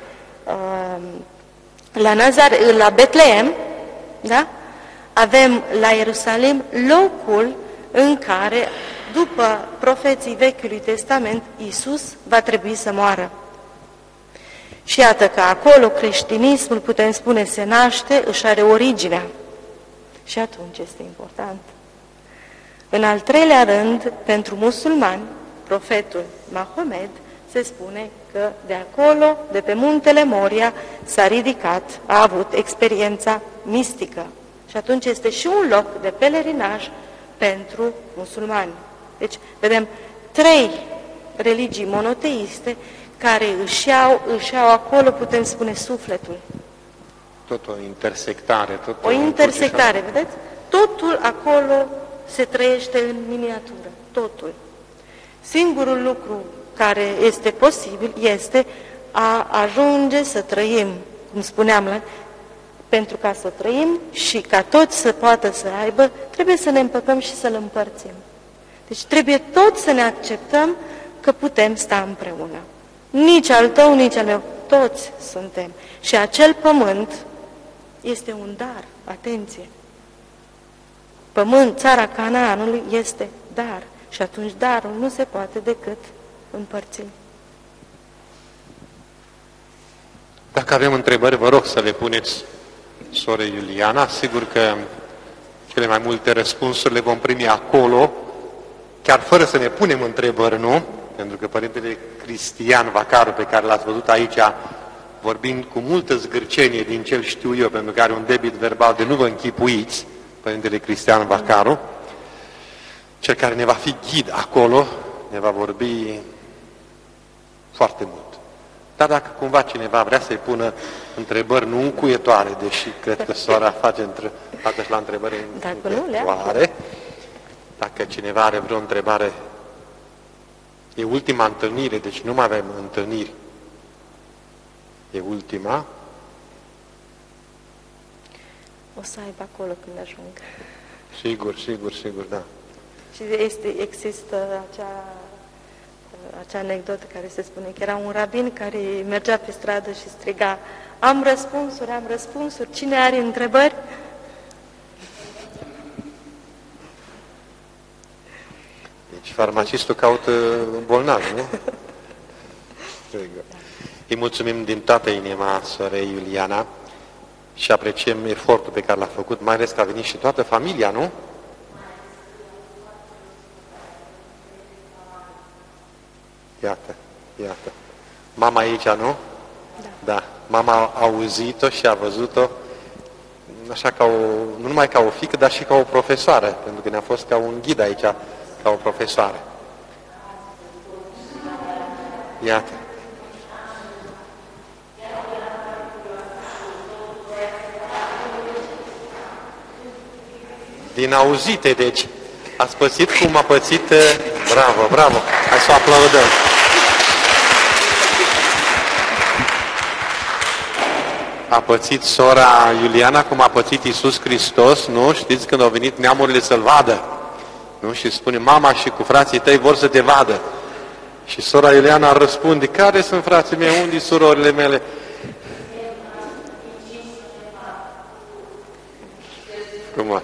la Betleem, da? Avem la Ierusalim locul în care, după profeții Vechiului Testament, Iisus va trebui să moară. Și iată că acolo creștinismul, putem spune, se naște, își are originea. Și atunci este important. În al treilea rând, pentru musulmani, profetul Mahomed, se spune că de acolo, de pe muntele Moria, s-a ridicat, a avut experiența mistică. Și atunci este și un loc de pelerinaj pentru musulmani. Deci, vedem 3 religii monoteiste care își iau acolo, putem spune, sufletul. Tot o intersectare. O intersectare, vedeți? Totul acolo se trăiește în miniatură, totul. Singurul lucru care este posibil este a ajunge să trăim, cum spuneam, pentru ca să trăim și ca toți să poată să aibă, trebuie să ne împăcăm și să-L împărțim. Deci trebuie toți să ne acceptăm că putem sta împreună. Nici al tău, nici al meu, toți suntem. Și acel pământ este un dar, atenție. Țara Canaanului este dar și atunci darul nu se poate decât împărți. Dacă avem întrebări, vă rog să le puneți sorei Iuliana. Sigur că cele mai multe răspunsuri le vom primi acolo, chiar fără să ne punem întrebări, nu? Pentru că Părintele Cristian Vacaru, pe care l-ați văzut aici, vorbind cu multă zgârcenie din ce știu eu, pentru că are un debit verbal de nu vă închipuiți, Părintele Cristian Vacaru, cel care ne va fi ghid acolo, ne va vorbi foarte mult. Dar dacă cumva cineva vrea să-i pună întrebări nu încuietoare, deși cred că sora face și la întrebări încuietoare, dacă cineva are vreo întrebare, e ultima întâlnire, deci nu mai avem întâlniri. E ultima. O să aibă acolo când ajung. Sigur, da. Și există acea anecdotă care se spune că era un rabin care mergea pe stradă și striga: am răspunsuri, cine are întrebări? Deci farmacistul caută bolnav, nu? Îi mulțumim din toată inima sorei Iuliana și apreciem efortul pe care l-a făcut, mai ales că a venit și toată familia, nu? Iată. Mama aici, nu? Da. Da, mama a auzit-o și a văzut-o așa nu numai ca o fiică, dar și ca o profesoară, pentru că ne-a fost ca un ghid aici, ca o profesoară. Iată. Din auzite, deci, ați pățit cum a pățit... Bravo, bravo! Hai să o aplaudăm! A pățit sora Iuliana cum a pățit Iisus Hristos, nu? Știți când au venit neamurile să-L vadă, nu? Și spune, mama și cu frații tăi vor să te vadă. Și sora Iuliana răspunde, care sunt frații mei? Unde-i surorile mele? Frumos!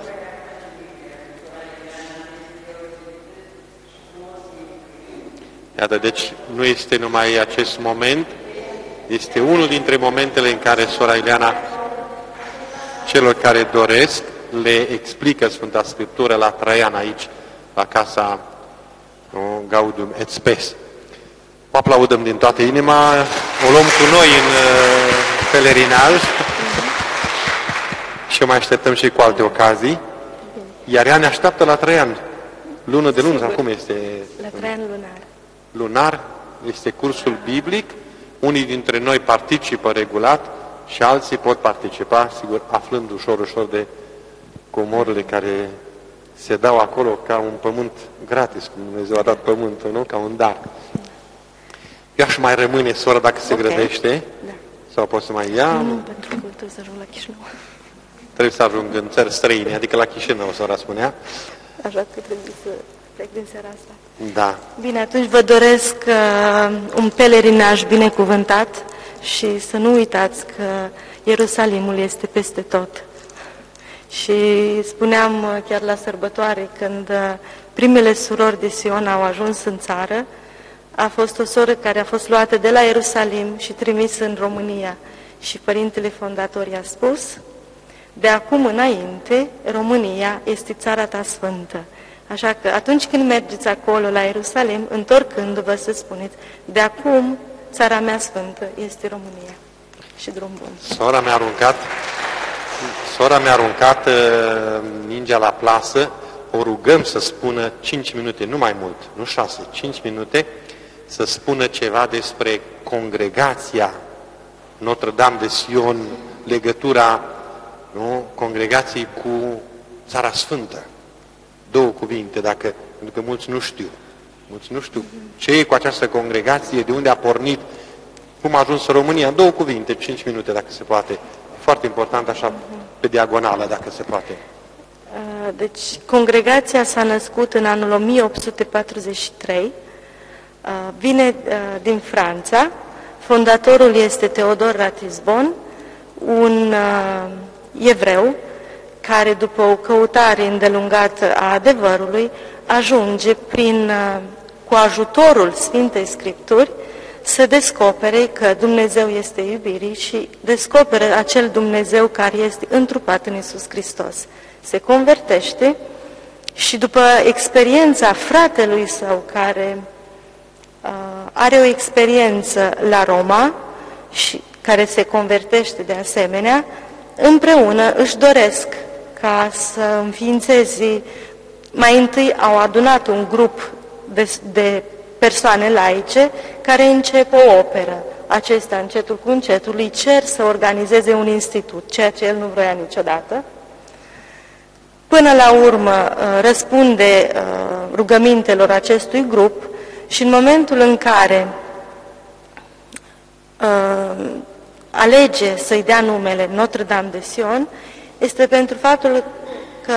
Iată, deci nu este numai acest moment, este unul dintre momentele în care sora Iuliana, celor care doresc, le explică Sfânta Scriptură la Traian aici, la casa Gaudium et Spes. O aplaudăm din toată inima, o luăm cu noi în pelerinaj și o mai așteptăm și cu alte ocazii. Iar ea ne așteaptă la Traian, lună de lună, sau cum este? La Traian lunar. Lunar este cursul biblic, unii dintre noi participă regulat și alții pot participa, sigur, aflând ușor de comorile care se dau acolo ca un pământ gratis, cum Dumnezeu a dat pământul, nu? Ca un dar. Eu aș mai rămâne, sora, dacă se grăbește, da. Sau pot să mai ia? Nu, pentru că trebuie să ajung la Chișinău. Trebuie să ajung în țări străine, adică la Chișinău, sora spunea. Așa că trebuie să plec din seara asta. Da. Bine, atunci vă doresc un pelerinaj binecuvântat și să nu uitați că Ierusalimul este peste tot. Și spuneam chiar la sărbătoare, când primele surori de Sion au ajuns în țară, a fost o soră care a fost luată de la Ierusalim și trimisă în România. Și Părintele Fondator i-a spus, de acum înainte, România este țara ta sfântă. Așa că atunci când mergeți acolo la Ierusalim, întorcându-vă să spuneți, de acum țara mea sfântă este România. Și drum bun. Sora mi-a aruncat mingea la plasă, o rugăm să spună 5 minute, nu mai mult, nu 6, 5 minute, să spună ceva despre congregația Notre-Dame de Sion, legătura, nu, congregației cu Țara Sfântă. 2 cuvinte, pentru că mulți nu știu. Mulți nu știu ce e cu această congregație, de unde a pornit, cum a ajuns în România. 2 cuvinte, 5 minute, dacă se poate. Foarte important, așa, pe diagonală, dacă se poate. Deci, congregația s-a născut în anul 1843, vine din Franța, fondatorul este Teodor Ratisbon, un evreu, care după o căutare îndelungată a adevărului, ajunge cu ajutorul Sfintei Scripturi să descopere că Dumnezeu este iubirii și descoperă acel Dumnezeu care este întrupat în Iisus Hristos. Se convertește și după experiența fratelui său care are o experiență la Roma și care se convertește de asemenea, împreună își doresc ca să înființeze, mai întâi au adunat un grup de persoane laice care încep o operă. Acesta, încetul cu încetul, îi cer să organizeze un institut, ceea ce el nu vroia niciodată. Până la urmă răspunde rugămintelor acestui grup și în momentul în care alege să-i dea numele Notre-Dame de Sion, este pentru faptul că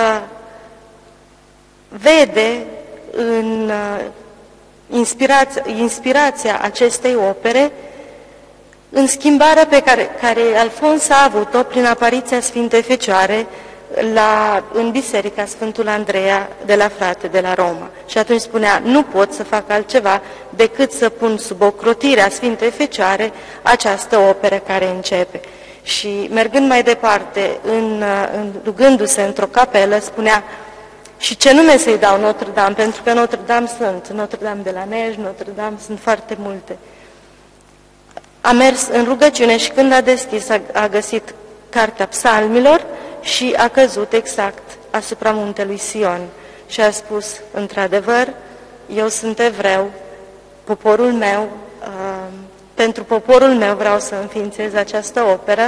vede în inspirația acestei opere în schimbarea pe care Alfons a avut-o prin apariția Sfintei Fecioare în Biserica Sfântul Andreea de la Frate de la Roma. Și atunci spunea, nu pot să fac altceva decât să pun sub ocrotirea Sfintei Fecioare această operă care începe. Și mergând mai departe, rugându-se într-o capelă, spunea, și ce nume să-i dau Notre-Dame? Pentru că Notre-Dame sunt, Notre-Dame de la Neige, Notre-Dame sunt foarte multe. A mers în rugăciune și când a deschis, a găsit Cartea Psalmilor și a căzut exact asupra muntelui Sion. Și a spus, într-adevăr, eu sunt evreu, poporul meu, pentru poporul meu vreau să înființez această operă.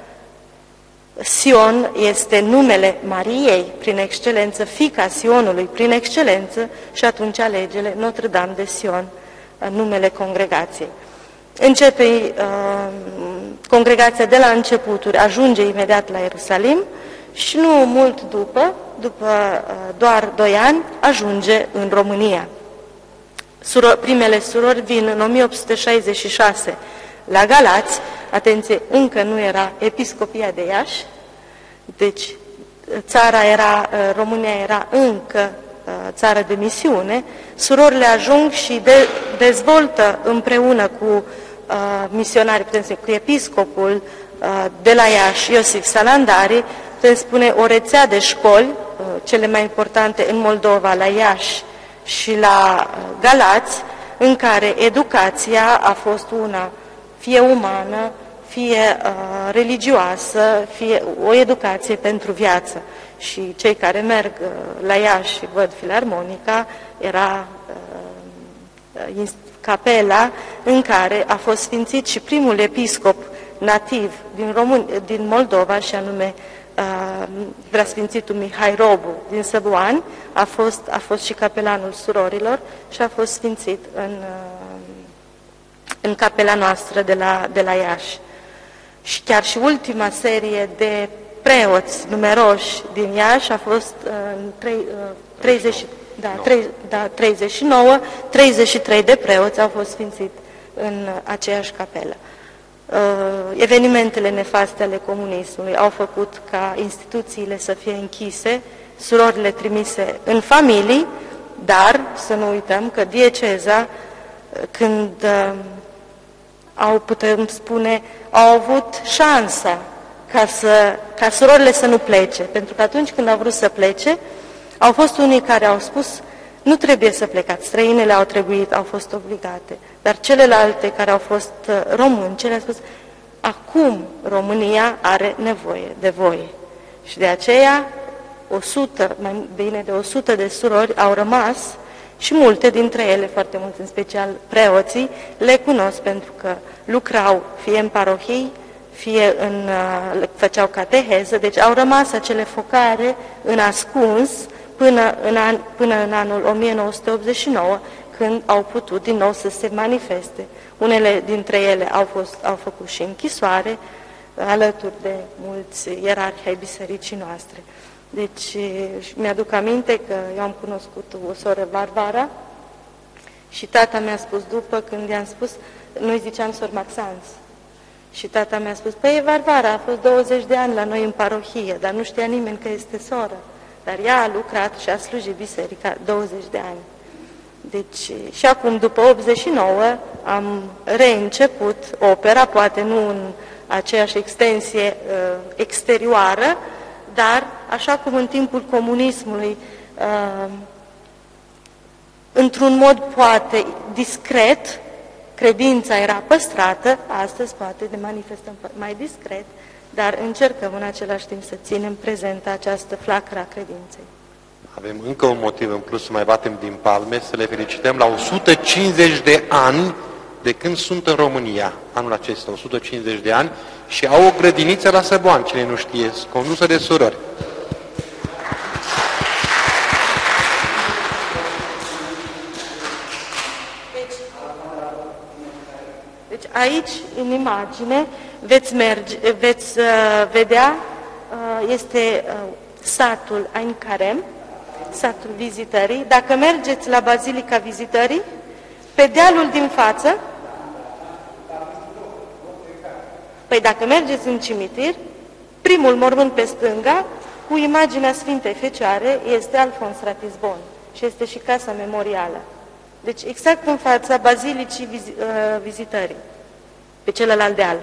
Sion este numele Mariei, prin excelență, fiica Sionului, prin excelență, și atunci alege Notre-Dame de Sion, numele congregației. Începe congregația de la începuturi, ajunge imediat la Ierusalim și nu mult după doar 2 ani, ajunge în România. Primele surori vin în 1866 la Galați, atenție, încă nu era Episcopia de Iași, deci România era încă țară de misiune. Surorile ajung și dezvoltă împreună cu misionari, cu episcopul de la Iași, Iosif Salandari, se spune o rețea de școli, cele mai importante în Moldova, la Iași și la Galați, în care educația a fost una fie umană, fie religioasă, fie o educație pentru viață. Și cei care merg la Iași și văd filarmonica, era capela în care a fost sfințit și primul episcop nativ din Moldova, și anume preasfințitul Mihai Robu din Săbuani, a fost și capelanul surorilor și a fost sfințit în capela noastră de la Iași. Și chiar și ultima serie de preoți numeroși din Iași a fost în 39, 33 de preoți au fost sfințiți în aceeași capelă. Evenimentele nefaste ale comunismului au făcut ca instituțiile să fie închise, surorile trimise în familii, dar să nu uităm că dieceza, când au avut șansa ca surorile să nu plece, pentru că atunci când au vrut să plece, au fost unii care au spus, nu trebuie să plecați, străinele au fost obligate, dar celelalte care au fost români, cele au spus, acum România are nevoie de voi. Și de aceea 100, mai bine de 100 de surori au rămas și multe dintre ele, foarte mulți, în special preoții, le cunosc pentru că lucrau fie în parohii, fie făceau cateheză, deci au rămas acele focare în ascuns până în anul 1989, când au putut din nou să se manifeste. Unele dintre ele au făcut și închisoare, alături de mulți ierarhi ai bisericii noastre. Deci mi-aduc aminte că eu am cunoscut o soră Varvara și tata mi-a spus după, când i-am spus, noi ziceam sor Maxanț, și tata mi-a spus, păi Varvara a fost 20 de ani la noi în parohie, dar nu știa nimeni că este soră, dar ea a lucrat și a slujit biserica 20 de ani. Deci, și acum, după 89, am reînceput opera, poate nu în aceeași extensie exterioară, dar, așa cum în timpul comunismului, într-un mod poate discret, credința era păstrată, astăzi poate ne manifestăm mai discret, dar încercăm în același timp să ținem prezentă această flacără a credinței. Avem încă un motiv în plus să mai batem din palme, să le felicităm la 150 de ani de când sunt în România, anul acesta, 150 de ani, și au o grădiniță la Săboan, cine nu știe, condusă de surori. Deci aici, în imagine, veți vedea, este satul Ain Karem, satul Vizitării. Dacă mergeți la Bazilica Vizitării, pe dealul din față, păi dacă mergeți în cimitir, primul mormânt pe stânga, cu imaginea Sfintei Fecioare, este Alfons Ratisbon și este și casa memorială. Deci exact în fața Bazilicii Vizitării, pe celălalt deal.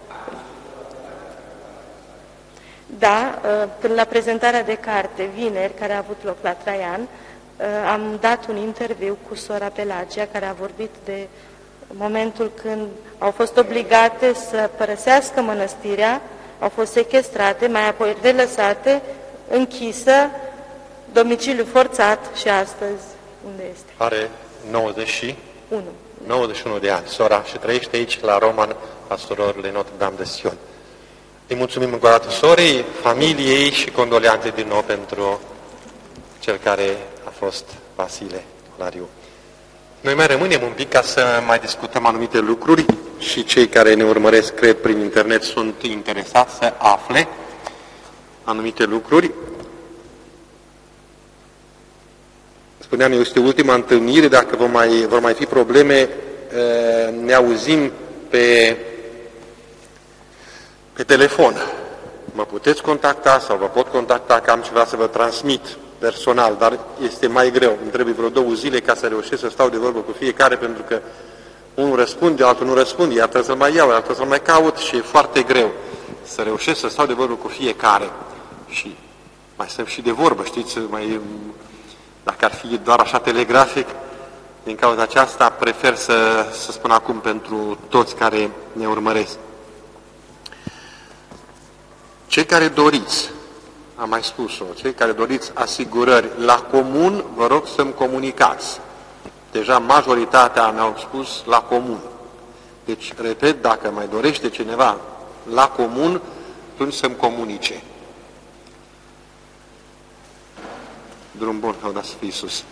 Da, când la prezentarea de carte, vineri, care a avut loc la Traian, am dat un interviu cu sora Pelagia, care a vorbit de în momentul când au fost obligate să părăsească mănăstirea, au fost sechestrate, mai apoi relăsate, închisă, domiciliu forțat și astăzi unde este? Are 1. 91 de ani, sora, și trăiește aici la Roman, la surorile Notre-Dame de Sion. Îi mulțumim încă o dată sorii, familiei și condoleanțe din nou pentru cel care a fost Vasile Olariu. Noi mai rămânem un pic ca să mai discutăm anumite lucruri și cei care ne urmăresc, cred, prin internet sunt interesați să afle anumite lucruri. Spuneam, este ultima întâlnire, dacă vor mai fi probleme, ne auzim pe telefon. Mă puteți contacta sau vă pot contacta că am ceva să vă transmit personal, dar este mai greu. Îmi trebuie vreo 2 zile ca să reușesc să stau de vorbă cu fiecare, pentru că unul răspunde, altul nu răspunde, iar trebuie să-l mai iau, iar trebuie să-l mai caut și e foarte greu să reușesc să stau de vorbă cu fiecare. Și mai stăm și de vorbă, știți, dacă ar fi doar așa telegrafic, din cauza aceasta prefer să spun acum pentru toți care ne urmăresc. Cei care doriți, am mai spus-o, cei care doriți asigurări la comun, vă rog să-mi comunicați. Deja majoritatea mi-au spus la comun. Deci, repet, dacă mai dorește cineva la comun, atunci să-mi comunice. Drum bun, o da să fie sus.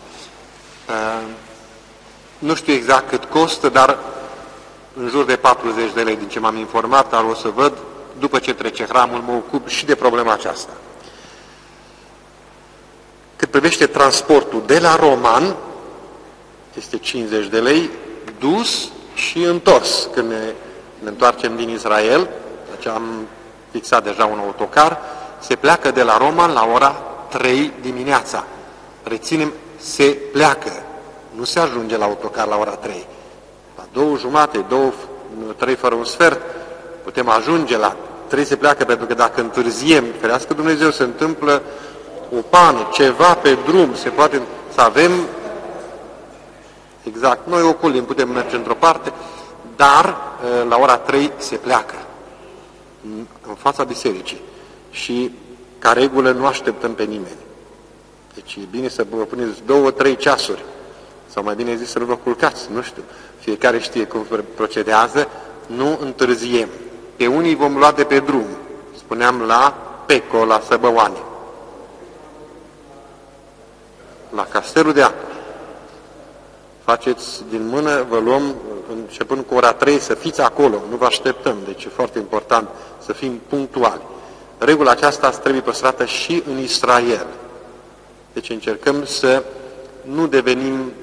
Nu știu exact cât costă, dar în jur de 40 de lei, din ce m-am informat, dar o să văd, după ce trece hramul, mă ocup și de problema aceasta. Cât privește transportul de la Roman, este 50 de lei, dus și întors. Când ne întoarcem din Israel, deci am fixat deja un autocar, se pleacă de la Roman la ora 3 dimineața. Reținem, se pleacă. Nu se ajunge la autocar la ora 3. La 2:30, 3 fără un sfert, putem ajunge la 3 se pleacă, pentru că dacă întârziem, ferească Dumnezeu, se întâmplă o pană, ceva pe drum, se poate să avem, exact, noi ocolim, putem merge într-o parte, dar la ora 3 se pleacă în fața bisericii și ca regulă nu așteptăm pe nimeni. Deci e bine să vă puneți 2-3 ceasuri, sau mai bine zis să nu vă culcați, nu știu, fiecare știe cum procedează, nu întârziem. Pe unii vom lua de pe drum, spuneam la Peco, la Săbăoane, la Castelul de Apă. Faceți din mână, vă luăm, începând cu ora 3, să fiți acolo, nu vă așteptăm, deci e foarte important să fim punctuali. Regula aceasta trebuie păstrată și în Israel. Deci încercăm să nu devenim,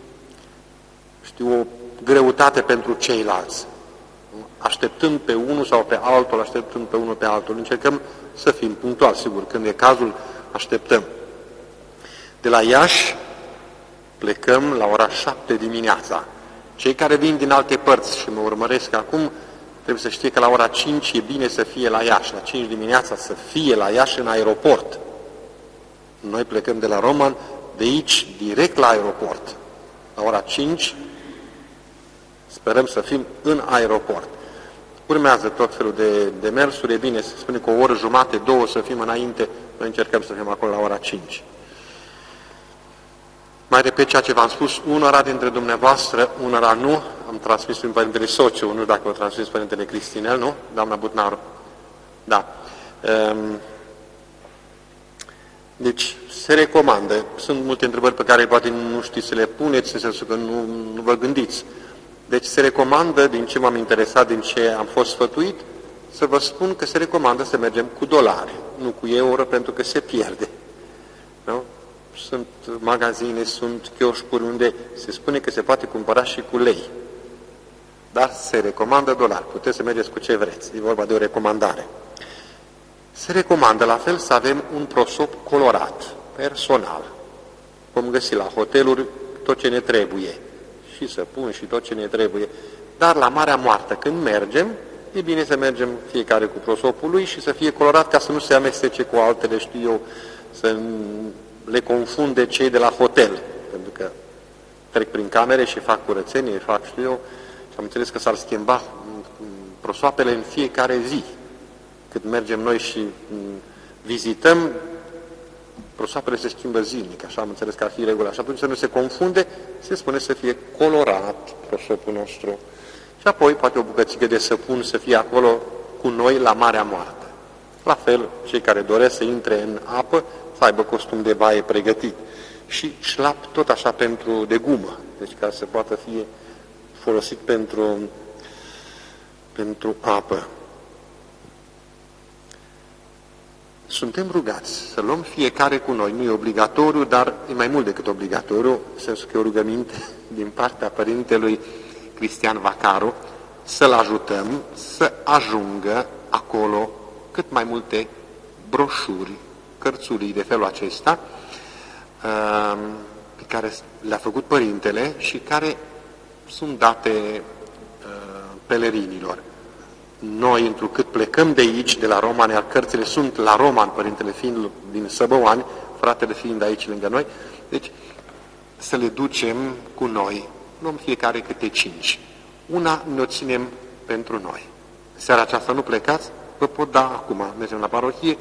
o greutate pentru ceilalți. Așteptând pe unul sau pe altul, așteptând pe unul pe altul, încercăm să fim punctuali, sigur, când e cazul, așteptăm. De la Iași plecăm la ora 7 dimineața. Cei care vin din alte părți și mă urmăresc acum, trebuie să știe că la ora 5 e bine să fie la Iași, la 5 dimineața să fie la Iași în aeroport. Noi plecăm de la Roman, de aici direct la aeroport. La ora 5 sperăm să fim în aeroport. Urmează tot felul de demersuri, e bine să spune că o oră jumate, 2 să fim înainte, noi încercăm să fim acolo la ora 5. Mai repet ceea ce v-am spus, unora dintre dumneavoastră, unora nu, am transmis prin Părintele Sociu, nu știu dacă o transmis Părintele Cristinel, nu? Doamna Butnaru. Da. Deci, se recomandă. Sunt multe întrebări pe care poate nu știți să le puneți, în sensul că nu vă gândiți. Deci se recomandă, din ce m-am interesat, din ce am fost sfătuit, să vă spun că se recomandă să mergem cu dolari, nu cu euro, pentru că se pierde. Nu? Sunt magazine, sunt chioșcuri unde se spune că se poate cumpăra și cu lei. Dar se recomandă dolari. Puteți să mergeți cu ce vreți. E vorba de o recomandare. Se recomandă la fel să avem un prosop colorat, personal. Vom găsi la hoteluri tot ce ne trebuie. Și săpun și tot ce ne trebuie. Dar la Marea Moartă, când mergem, e bine să mergem fiecare cu prosopul lui și să fie colorat ca să nu se amestece cu altele, știu eu, să le confunde cei de la hotel. Pentru că trec prin camere și fac curățenie, fac, știu eu, Și am înțeles că s-ar schimba prosoapele în fiecare zi. Cât mergem noi și vizităm, prosoapele se schimbă zilnic, așa am înțeles că ar fi regulă. Și atunci să nu se confunde, se spune să fie colorat prosopul nostru. Și apoi poate o bucățică de săpun să fie acolo cu noi la Marea Moartă. La fel, cei care doresc să intre în apă, să aibă costum de baie pregătit. Și șlap tot așa de gumă, deci ca să poată fi folosit pentru apă. Suntem rugați să luăm fiecare cu noi. Nu e obligatoriu, dar e mai mult decât obligatoriu, în sensul că e o rugăminte din partea Părintelui Cristian Vacaru, să-l ajutăm să ajungă acolo cât mai multe broșuri, cărțulii de felul acesta, pe care le-a făcut Părintele și care sunt date pelerinilor. Noi, întrucât plecăm de aici, de la Roman, iar cărțile sunt la Roman, Părintele fiind din Săbăoani, fratele fiind aici lângă noi, deci să le ducem cu noi, luăm fiecare câte 5. Una ne-o ținem pentru noi. Seara aceasta nu plecați, vă pot da acum, mergem la parohie.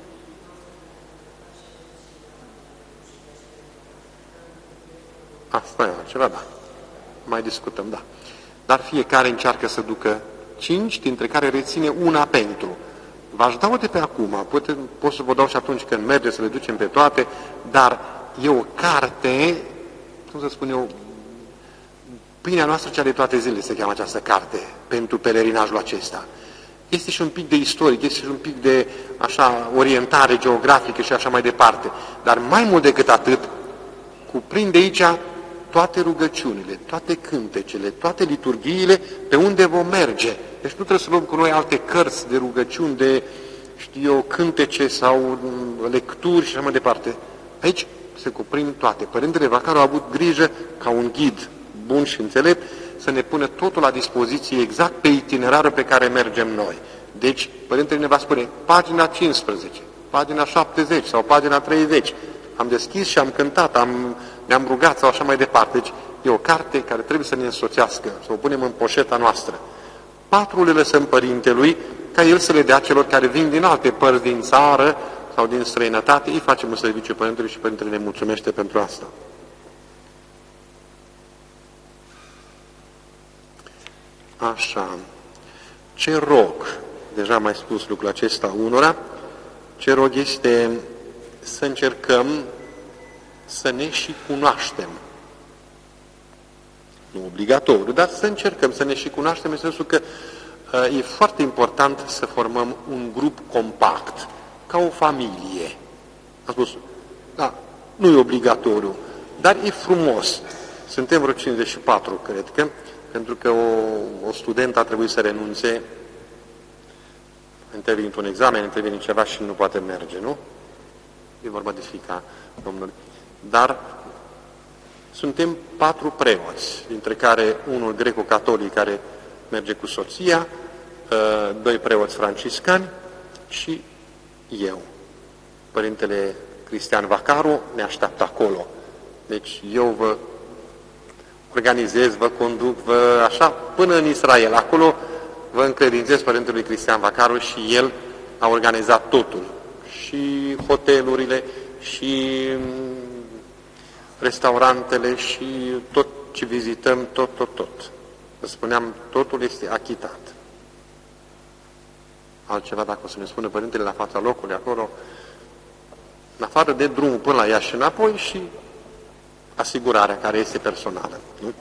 Asta e altceva, da. Mai discutăm, da. Dar fiecare încearcă să ducă 5, dintre care reține una pentru. V-aș da-o de pe acum, pot să vă dau și atunci când merge să le ducem pe toate, dar e o carte, cum să spun eu, pâinea noastră cea de toate zilele se cheamă această carte, pentru pelerinajul acesta. Este și un pic de istoric, este și un pic de așa orientare geografică și așa mai departe. Dar mai mult decât atât, cuprinde aici toate rugăciunile, toate cântecele, toate liturghiile pe unde vom merge. Deci nu trebuie să luăm cu noi alte cărți de rugăciuni, de, știu eu, cântece sau lecturi și așa mai departe. Aici se cuprind toate. Părintele Vacaru a avut grijă, ca un ghid bun și înțelept, să ne pună totul la dispoziție exact pe itinerarul pe care mergem noi. Deci, Părintele ne va spune, pagina 15, pagina 70 sau pagina 30. Am deschis și am cântat, ne-am rugat sau așa mai departe. Deci, e o carte care trebuie să ne însoțească, să o punem în poșeta noastră. 4 le lăsăm Părintelui, ca el să le dea celor care vin din alte părți din țară sau din străinătate. Îi facem un serviciu Părintelui și Părintele ne mulțumește pentru asta. Așa. Ce rog? Deja am mai spus lucrul acesta unora. Ce rog este să încercăm să ne și cunoaștem. Nu obligatoriu, dar să încercăm să ne și cunoaștem, în sensul că e foarte important să formăm un grup compact, ca o familie. Am spus, da, nu e obligatoriu, dar e frumos. Suntem vreo 54, cred că, pentru că o studentă a trebuit să renunțe, a intervenit un examen, a intervenit ceva și nu poate merge, nu? E vorba de fiica Domnului. Dar suntem 4 preoți, dintre care unul greco-catolic care merge cu soția, 2 preoți franciscani și eu. Părintele Cristian Vacaru ne așteaptă acolo. Deci eu vă organizez, vă conduc, așa, până în Israel. Acolo vă încredințez Părintelui Cristian Vacaru și el a organizat totul. Și hotelurile, și restaurantele, și tot ce vizităm, tot. Vă spuneam, totul este achitat. Altceva, dacă o să ne spună Părintele la fața locului, acolo, în afară de drumul până la Iași și înapoi, și asigurarea care este personală. Nu?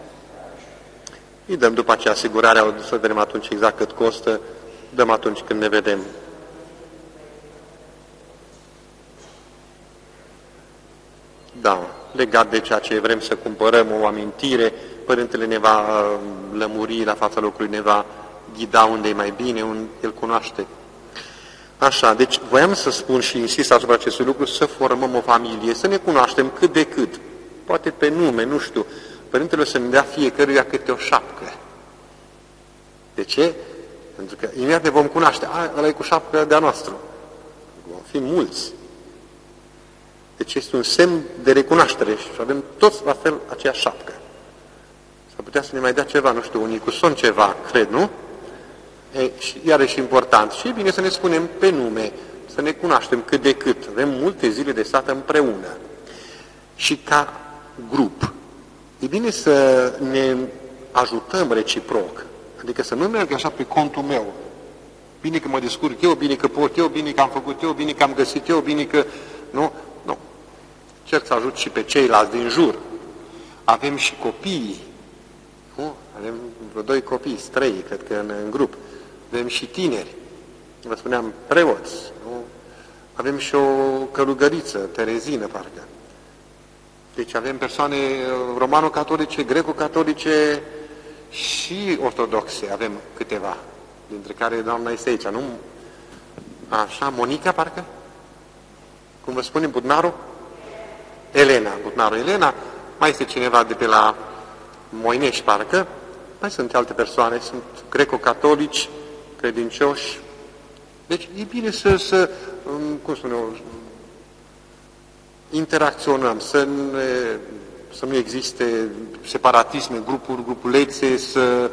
Îi dăm după aceea asigurarea, să vedem atunci exact cât costă, dăm atunci când ne vedem. Da, legat de ceea ce vrem să cumpărăm, o amintire, Părintele ne va lămuri la fața locului, ne va ghida unde e mai bine, unde el cunoaște. Așa, deci voiam să spun și insist asupra acestui lucru, să formăm o familie, să ne cunoaștem cât de cât, poate pe nume, nu știu, Părintele să ne dea fiecăruia câte o șapcă. De ce? Pentru că imediat ne vom cunoaște, ăla e cu șapcă de-a noastră. Vom fi mulți. Deci este un semn de recunoaștere și avem toți la fel aceeași șapcă. S-ar putea să ne mai dea ceva, nu știu, unii cu son ceva, cred, nu? Și iarăși important. Și e bine să ne spunem pe nume, să ne cunoaștem cât de cât. Avem multe zile de stat împreună. Și ca grup. E bine să ne ajutăm reciproc. Adică să nu merg așa pe contul meu. Bine că mă descurc eu, bine că pot eu, bine că am făcut eu, bine că am găsit eu, bine că... Nu, nu. Încerc să ajut și pe ceilalți din jur. Avem și copii. Nu? Avem vreo 2 copii, 3, cred că în grup. Avem și tineri. Vă spuneam, preoți. Nu? Avem și o călugăriță, Terezină, parcă. Deci avem persoane romano-catolice, greco-catolice și ortodoxe. Avem câteva, dintre care doamna este aici, nu? Așa, Monica, parcă? Cum vă spunem, Budnaru? Elena, Budnaru Elena. Mai este cineva de pe la Moinești, parcă. Mai sunt alte persoane, sunt greco-catolici, credincioși. Deci e bine să cum spun eu, interacționăm, să nu existe separatisme, grupuri, grupulețe, să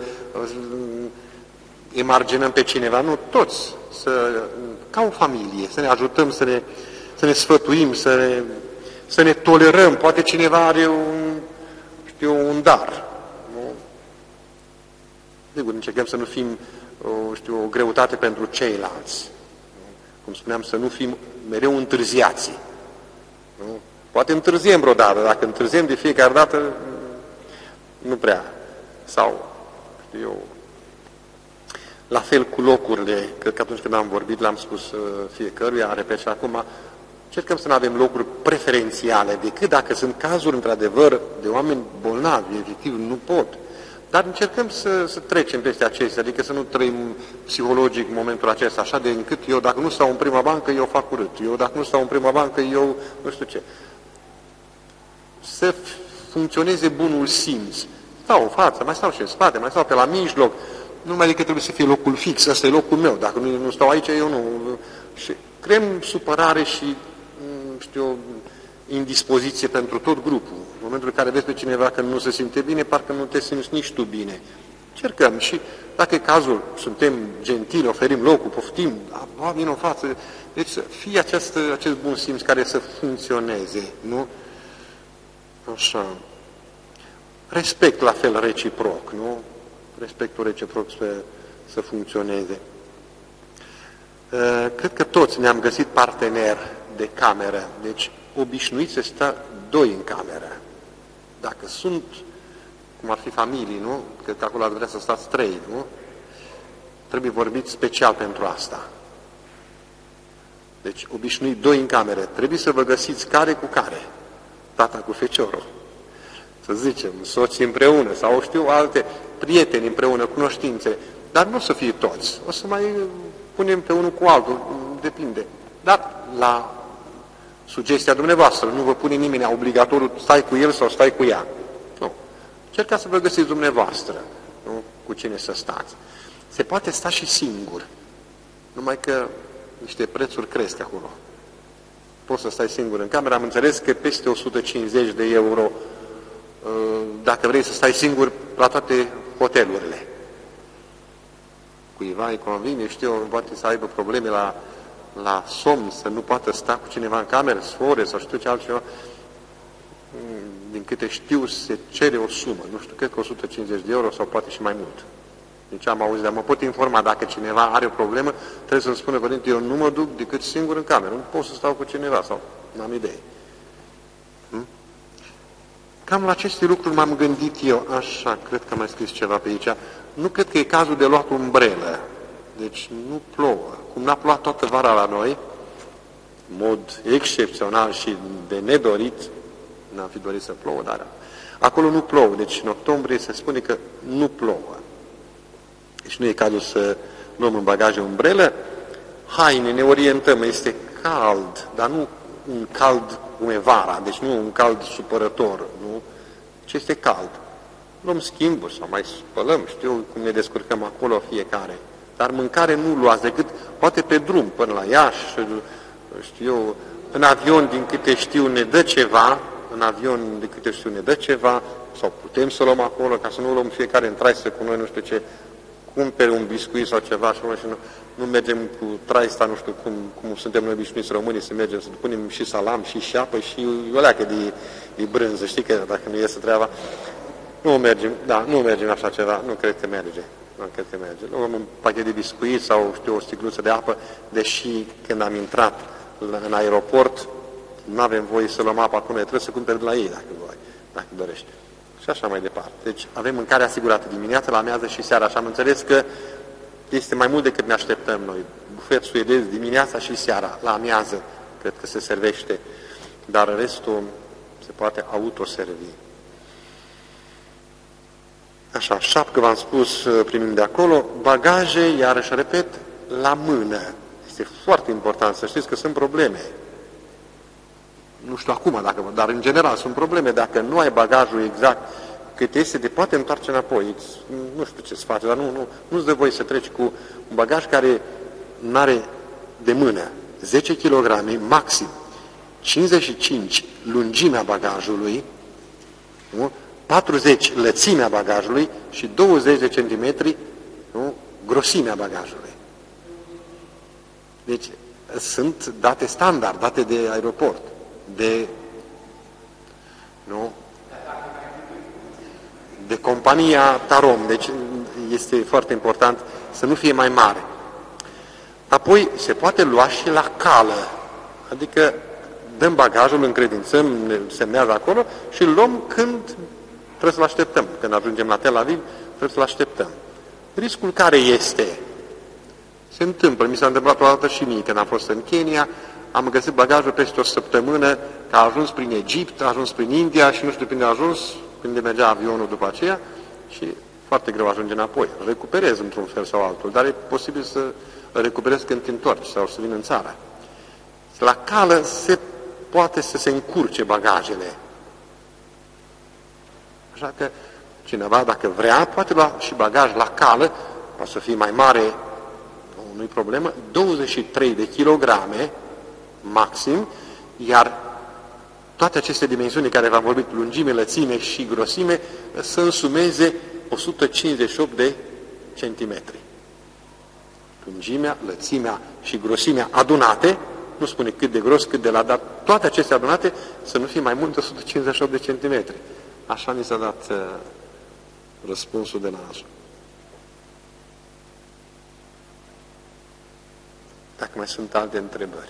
emarginăm pe cineva, nu, toți, ca o familie, să ne ajutăm, să ne sfătuim, să ne tolerăm. Poate cineva are un dar. Nu? Sigur, încercăm să nu fim o greutate pentru ceilalți. Cum spuneam, să nu fim mereu întârziați. Nu? Poate întârziem vreodată, dacă întârziem de fiecare dată, nu prea. Sau, știu eu, la fel cu locurile, cred că atunci când am vorbit, l-am spus fiecăruia, repet și acum, încercăm să nu avem locuri preferențiale, decât dacă sunt cazuri, într-adevăr, de oameni bolnavi, efectiv, nu pot. Dar încercăm să trecem peste acestea, adică să nu trăim psihologic momentul acesta, așa de încât eu, dacă nu stau în prima bancă, eu fac urât. Eu, dacă nu stau în prima bancă, eu nu știu ce. Să funcționeze bunul simț. Stau în față, mai stau și în spate, mai stau pe la mijloc. Nu numai decât trebuie să fie locul fix, ăsta e locul meu. Dacă nu stau aici, eu nu... Și creăm supărare și, știu, indispoziție pentru tot grupul. În momentul în care vezi pe cineva că nu se simte bine, parcă nu te simți nici tu bine. Cercăm și, dacă e cazul, suntem gentili, oferim locul, poftim, vin în față. Deci să fie acest bun simț care să funcționeze, nu? Așa. Respect la fel reciproc, nu? Respectul reciproc să funcționeze. Cred că toți ne-am găsit partener de cameră, deci obișnuiți să stă 2 în cameră. Dacă sunt, cum ar fi familii, nu? Cred că acolo ar vrea să stați 3, nu? Trebuie vorbit special pentru asta. Deci obișnuit 2 în cameră. Trebuie să vă găsiți care cu care. Tata cu feciorul. Să zicem, soții împreună sau știu alte prieteni împreună, cunoștințe. Dar nu o să fie toți. O să mai punem pe unul cu altul, depinde. Dar la sugestia dumneavoastră, nu vă pune nimeni obligatoriu, stai cu el sau stai cu ea. Nu. Încercați să vă găsiți dumneavoastră, nu? Cu cine să stați. Se poate sta și singur, numai că niște prețuri cresc acolo. Poți să stai singur în cameră, am înțeles că peste 150 de euro, dacă vrei să stai singur la toate hotelurile. Cuiva îi convine, știu, poate să aibă probleme la somn, să nu poată sta cu cineva în cameră, sfore sau știu ce altceva. Din câte știu, se cere o sumă, nu știu, cred că 150 de euro sau poate și mai mult. Deci am auzit, dar mă pot informa dacă cineva are o problemă, trebuie să-mi spună, părinte, eu nu mă duc decât singur în cameră, nu pot să stau cu cineva sau n-am idee. Cam la aceste lucruri m-am gândit eu, așa, cred că am mai scris ceva pe aici, nu cred că e cazul de luat umbrelă, deci nu plouă. Cum n-a plouat toată vara la noi, în mod excepțional și de nedorit, n-am fi dorit să plouă, dar acolo nu plouă, deci în octombrie se spune că nu plouă. Deci nu e cazul să luăm în bagaje umbrelă, haine, ne orientăm, este cald, dar nu un cald cum e vara, deci nu un cald supărător, nu? Ci este cald. Luăm schimburi sau mai spălăm, știu cum ne descurcăm acolo fiecare. Dar mâncare nu luați decât, poate pe drum, până la Iași, știu eu, în avion, din câte știu, ne dă ceva, în avion, din câte știu, ne dă ceva, sau putem să luăm acolo, ca să nu luăm fiecare în traistă cu noi, nu știu ce, cumpere un biscuit sau ceva și nu mergem cu traista, nu știu cum suntem noi obișnuiți românii, să mergem, să punem și salam, și apă, și o leacă de brânză, știi că dacă nu iese treaba, nu mergem așa ceva, nu cred că merge. Nu cred că merge. Luăm un pachet de biscuit sau, știu, o sticluță de apă, deși când am intrat în aeroport, nu avem voie să luăm apă acolo, trebuie să cumperi de la ei, dacă dorește. Și așa mai departe. Deci avem mâncare asigurată dimineața, la amiază și seara. Și am înțeles că este mai mult decât ne așteptăm noi. Bufet suedez dimineața și seara, la amiază, cred că se servește. Dar restul se poate autoservi. Așa, șapcă v-am spus, primim de acolo, bagaje, iarăși repet, la mână. Este foarte important să știți că sunt probleme. Nu știu acum, dar în general sunt probleme. Dacă nu ai bagajul exact cât este, te poate întoarce înapoi. Nu știu ce să faci, dar nu-ți dă voie să treci cu un bagaj care nu are de mână 10 kg, maxim 55 lungimea bagajului, nu? 40 lățimea bagajului și 20 de centimetri, nu? Grosimea bagajului. Deci sunt date standard, date de aeroport, de compania Tarom. Deci este foarte important să nu fie mai mare. Apoi se poate lua și la cală, adică dăm bagajul, încredințăm, ne semnează acolo și îl luăm când trebuie să-l așteptăm. Când ajungem la Tel Aviv, trebuie să-l așteptăm. Riscul care este? Se întâmplă, mi s-a întâmplat o dată și mie când am fost în Kenya, am găsit bagajul peste o săptămână, că a ajuns prin Egipt, a ajuns prin India și nu știu când a ajuns, când mergea avionul după aceea și foarte greu ajunge înapoi. Îl recuperez într-un fel sau altul, dar e posibil să îl recuperez când te întorci sau să vin în țară. La cală se poate să se încurce bagajele. Așa că cineva, dacă vrea, poate lua și bagaj la cală, poate să fie mai mare, nu-i problemă, 23 de kilograme maxim, iar toate aceste dimensiuni care v-am vorbit, lungime, lățime și grosime, să însumeze 158 de centimetri. Lungimea, lățimea și grosimea adunate, nu spune cât de gros, cât de lat, dar toate acestea adunate să nu fie mai mult de 158 de centimetri. Așa ni s-a dat răspunsul de nasul. Dacă mai sunt alte întrebări.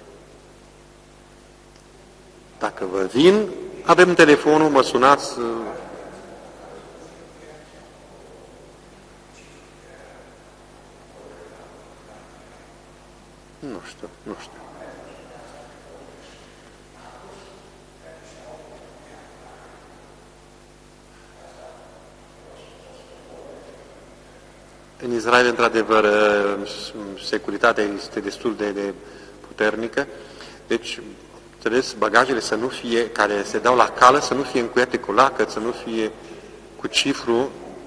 Dacă vă vin, avem telefonul, mă sunați. Nu știu. În Israel, într-adevăr, securitatea este destul de puternică, deci, înțeles, bagajele să nu fie, care se dau la cală, să nu fie încuiate cu lacăt, să nu fie cu cifru,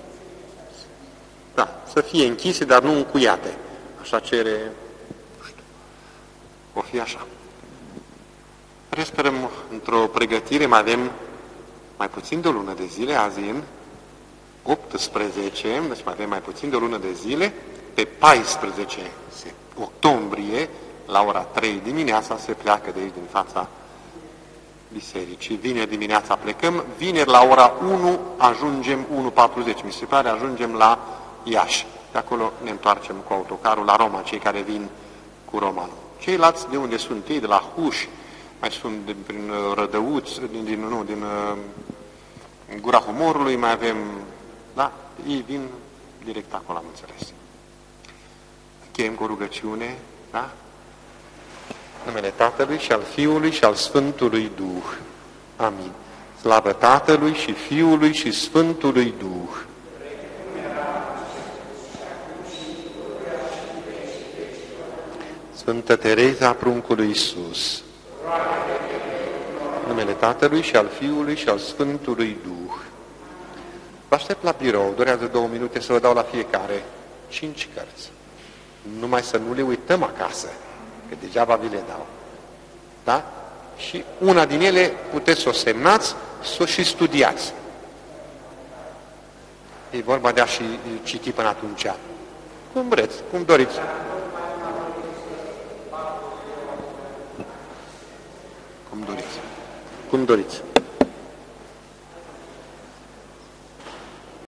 da, să fie închise, dar nu încuiate. Așa cere, nu știu, o fi așa. Sperăm într-o pregătire, mai avem mai puțin de o lună de zile, azi în 18, deci mai avem mai puțin de o lună de zile, pe 14 octombrie, la ora 3 dimineața, se pleacă de aici din fața bisericii. Vineri dimineața plecăm, vineri la ora 1 ajungem, 1:40, mi se pare, ajungem la Iași. De acolo ne întoarcem cu autocarul la Roma, cei care vin cu Romanul. Ceilalți de unde sunt ei, de la Huș, mai sunt prin Rădăuți, din Gura Humorului, mai avem, da, ei vin direct acolo, am înțeles. Încheiem cu o rugăciune, da? Numele Tatălui și al Fiului și al Sfântului Duh. Amin. Slavă Tatălui și Fiului și Sfântului Duh. Sfântă Tereza, pruncului Iisus. Numele Tatălui și al Fiului și al Sfântului Duh. Vă aștept la birou, durează 2 minute să vă dau la fiecare 5 cărți. Numai să nu le uităm acasă, că degeaba vi le dau. Da? Și una din ele puteți să o semnați, să o și studiați. E vorba de a și citi până atunci. Cum vreți, cum doriți. Cum doriți. Cum doriți.